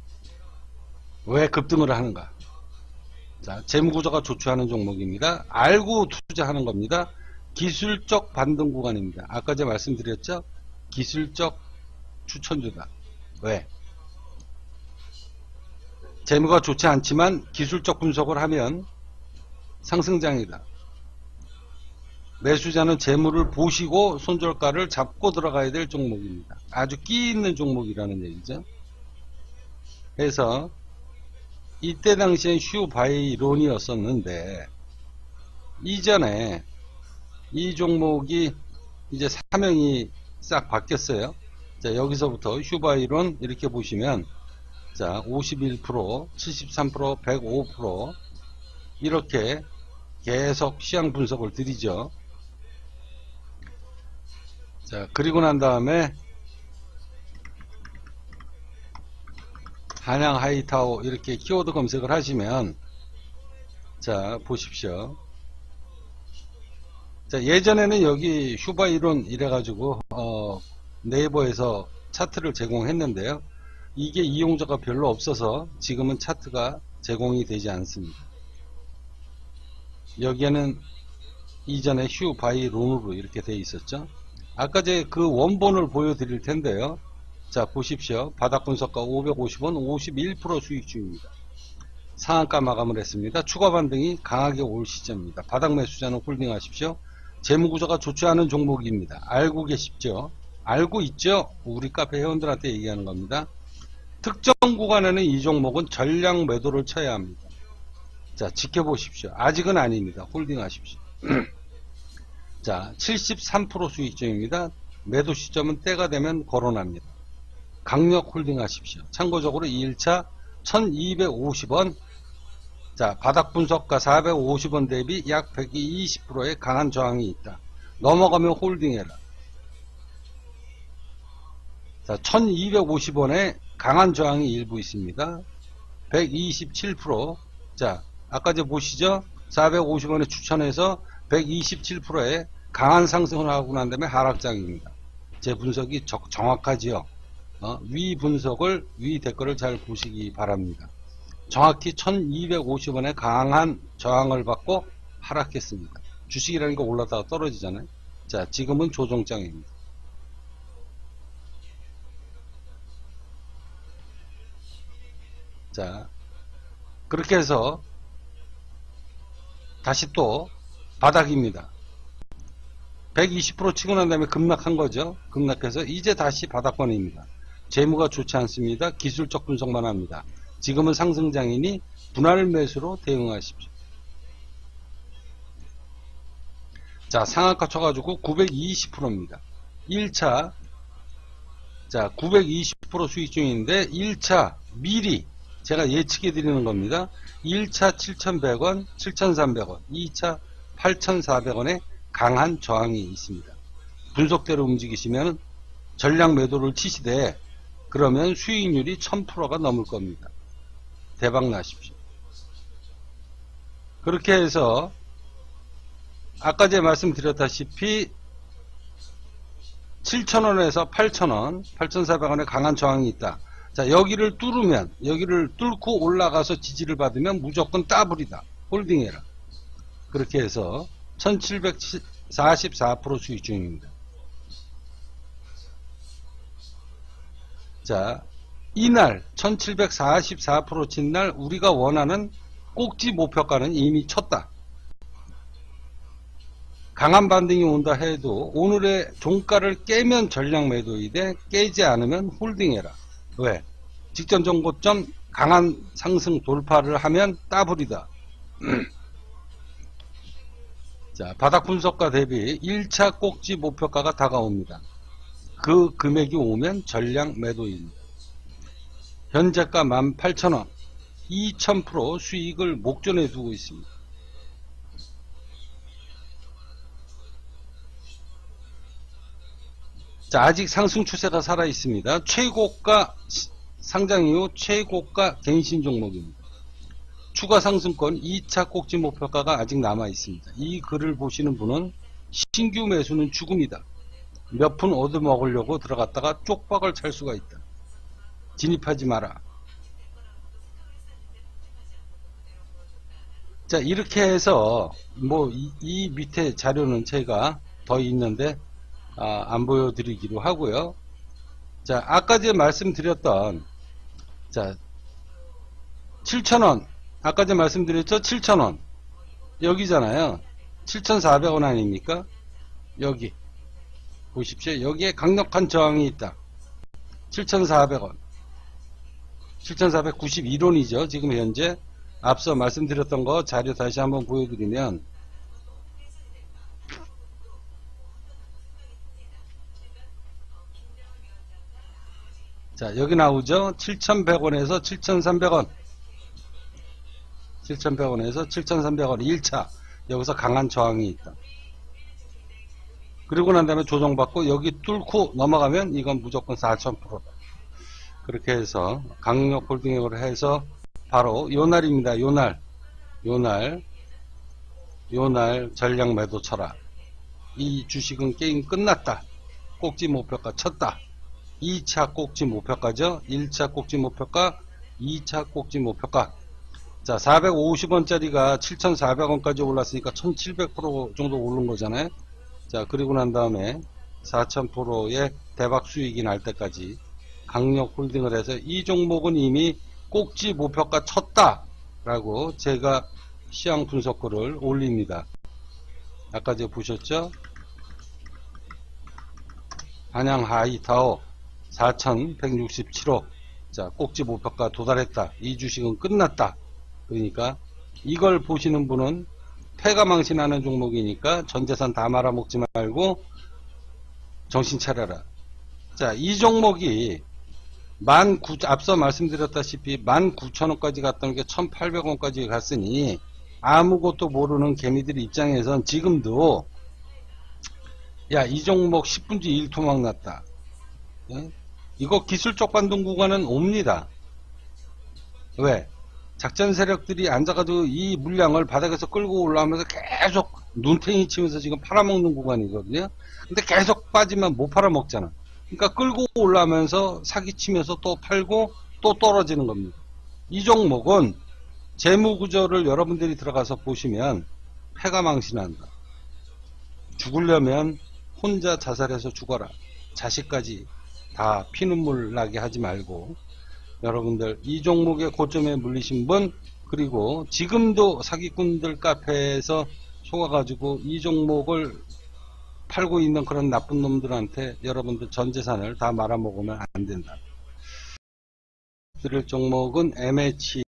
C: 왜 급등을 하는가? 자, 재무구조가 조추하는 종목입니다. 알고 투자하는 겁니다. 기술적 반등 구간입니다. 아까 제가 말씀드렸죠? 기술적 추천주다. 왜? 재무가 좋지 않지만 기술적 분석을 하면 상승장이다. 매수자는 재무를 보시고 손절가를 잡고 들어가야 될 종목입니다. 아주 끼 있는 종목이라는 얘기죠. 그래서 이때 당시엔 휴바이론이었었는데 이전에 이 종목이 이제 사명이 싹 바뀌었어요. 자, 여기서부터 휴바이론 이렇게 보시면 자, 51%, 73%, 105% 이렇게 계속 시황 분석을 드리죠. 자, 그리고 난 다음에 한양 하이타워 이렇게 키워드 검색을 하시면 자, 보십시오. 자, 예전에는 여기 휴바이론 이래가지고 네이버에서 차트를 제공했는데요. 이게 이용자가 별로 없어서 지금은 차트가 제공이 되지 않습니다. 여기에는 이전에 휴바이론으로 이렇게 되어 있었죠. 아까 제 그 원본을 보여드릴 텐데요. 자, 보십시오. 바닥 분석가 550원 51% 수익 중입니다. 상한가 마감을 했습니다. 추가 반등이 강하게 올 시점입니다. 바닥 매수자는 홀딩하십시오. 재무구조가 좋지 않은 종목입니다. 알고 계십죠? 알고 있죠? 우리 카페 회원들한테 얘기하는 겁니다. 특정 구간에는 이 종목은 전량 매도를 쳐야 합니다. 자, 지켜보십시오. 아직은 아닙니다. 홀딩하십시오. 자, 73% 수익 중입니다. 매도 시점은 때가 되면 거론합니다. 강력 홀딩 하십시오. 참고적으로 2일차 1250원. 자, 바닥 분석가 450원 대비 약 120%의 강한 저항이 있다. 넘어가면 홀딩해라. 자, 1250원에 강한 저항이 일부 있습니다. 127%. 자, 아까 저 보시죠? 450원에 추천해서 127%의 강한 상승을 하고 난 다음에 하락장입니다. 제 분석이 정확하지요. 위 분석을, 위 댓글을 잘 보시기 바랍니다. 정확히 1250원에 강한 저항을 받고 하락했습니다. 주식이라는 거 올랐다가 떨어지잖아요. 자, 지금은 조정장입니다. 자, 그렇게 해서 다시 또 바닥입니다. 120% 치고 난 다음에 급락한 거죠. 급락해서 이제 다시 바닥권입니다. 재무가 좋지 않습니다. 기술적 분석만 합니다. 지금은 상승장이니 분할 매수로 대응하십시오. 자, 상한가 쳐가지고 920%입니다. 1차, 자, 920% 수익 중인데 1차 미리 제가 예측해 드리는 겁니다. 1차 7,100원, 7,300원, 2차 8,400원에 강한 저항이 있습니다. 분석대로 움직이시면 전량 매도를 치시되 그러면 수익률이 1000%가 넘을 겁니다. 대박 나십시오. 그렇게 해서 아까 제가 말씀드렸다시피 7,000원에서 8,000원, 8,400원에 강한 저항이 있다. 자, 여기를 뚫으면, 여기를 뚫고 올라가서 지지를 받으면 무조건 더블이다. 홀딩해라. 그렇게 해서 1744% 수익 중입니다. 자, 이날 1744% 친 날 우리가 원하는 꼭지 목표가는 이미 쳤다. 강한 반등이 온다 해도 오늘의 종가를 깨면 전량 매도이되 깨지 않으면 홀딩해라. 왜? 직전 정고점 강한 상승 돌파를 하면 더블이다. 자, 바닥 분석가 대비 1차 꼭지 목표가가 다가옵니다. 그 금액이 오면 전량 매도입니다. 현재가 18,000원, 2000% 수익을 목전에 두고 있습니다. 자, 아직 상승 추세가 살아 있습니다. 최고가 상장 이후 최고가 갱신 종목입니다. 추가 상승권 2차 꼭지 목표가가 아직 남아 있습니다. 이 글을 보시는 분은 신규 매수는 죽음이다. 몇 푼 얻어먹으려고 들어갔다가 쪽박을 찰 수가 있다. 진입하지 마라. 자, 이렇게 해서 뭐 이 밑에 자료는 제가 더 있는데 안 보여드리기로 하고요. 자, 아까 제가 말씀드렸던 자 7,000원 아까 제가 말씀드렸죠. 7,000원 여기잖아요. 7,400원 아닙니까? 여기 보십시오. 여기에 강력한 저항이 있다. 7,400원 7,491원이죠. 지금 현재 앞서 말씀드렸던 거 자료 다시 한번 보여드리면 자, 여기 나오죠. 7,100원에서 7,300원 7,100원에서 7,300원 1차 여기서 강한 저항이 있다. 그리고 난 다음에 조정받고 여기 뚫고 넘어가면 이건 무조건 4,000%다. 그렇게 해서 강력 홀딩을 해서 바로 요날입니다. 요날 전량 매도 쳐라. 이 주식은 게임 끝났다. 꼭지 목표가 쳤다. 2차 꼭지 목표가죠. 1차 꼭지 목표가, 2차 꼭지 목표가. 자, 450원짜리가 7,400원까지 올랐으니까 1,700% 정도 오른 거잖아요. 자, 그리고 난 다음에 4,000%의 대박 수익이 날 때까지 강력 홀딩을 해서 이 종목은 이미 꼭지 목표가 쳤다 라고 제가 시황 분석글을 올립니다. 아까 제가 보셨죠? 한양 하이타오 4,167호. 자, 꼭지 목표가 도달했다. 이 주식은 끝났다. 그러니까 이걸 보시는 분은 패가 망신하는 종목이니까 전재산 다 말아먹지 말고 정신 차려라. 자, 이 종목이 앞서 말씀드렸다시피 19,000원까지 갔던 게 1,800원까지 갔으니 아무것도 모르는 개미들 입장에선 지금도 야, 이 종목 10분지 1토막 났다. 예? 이거 기술적 반등 구간은 옵니다. 왜? 작전 세력들이 앉아가지고 이 물량을 바닥에서 끌고 올라오면서 계속 눈탱이 치면서 지금 팔아먹는 구간이거든요. 근데 계속 빠지면 못 팔아먹잖아. 그러니까 끌고 올라오면서 사기치면서 또 팔고 또 떨어지는 겁니다. 이 종목은 재무구조를 여러분들이 들어가서 보시면 패가 망신한다. 죽으려면 혼자 자살해서 죽어라. 자식까지 다 피눈물 나게 하지 말고, 여러분들 이 종목의 고점에 물리신 분, 그리고 지금도 사기꾼들 카페에서 속아가지고 이 종목을 팔고 있는 그런 나쁜 놈들한테 여러분들 전 재산을 다 말아먹으면 안 된다. 들을 종목은 MH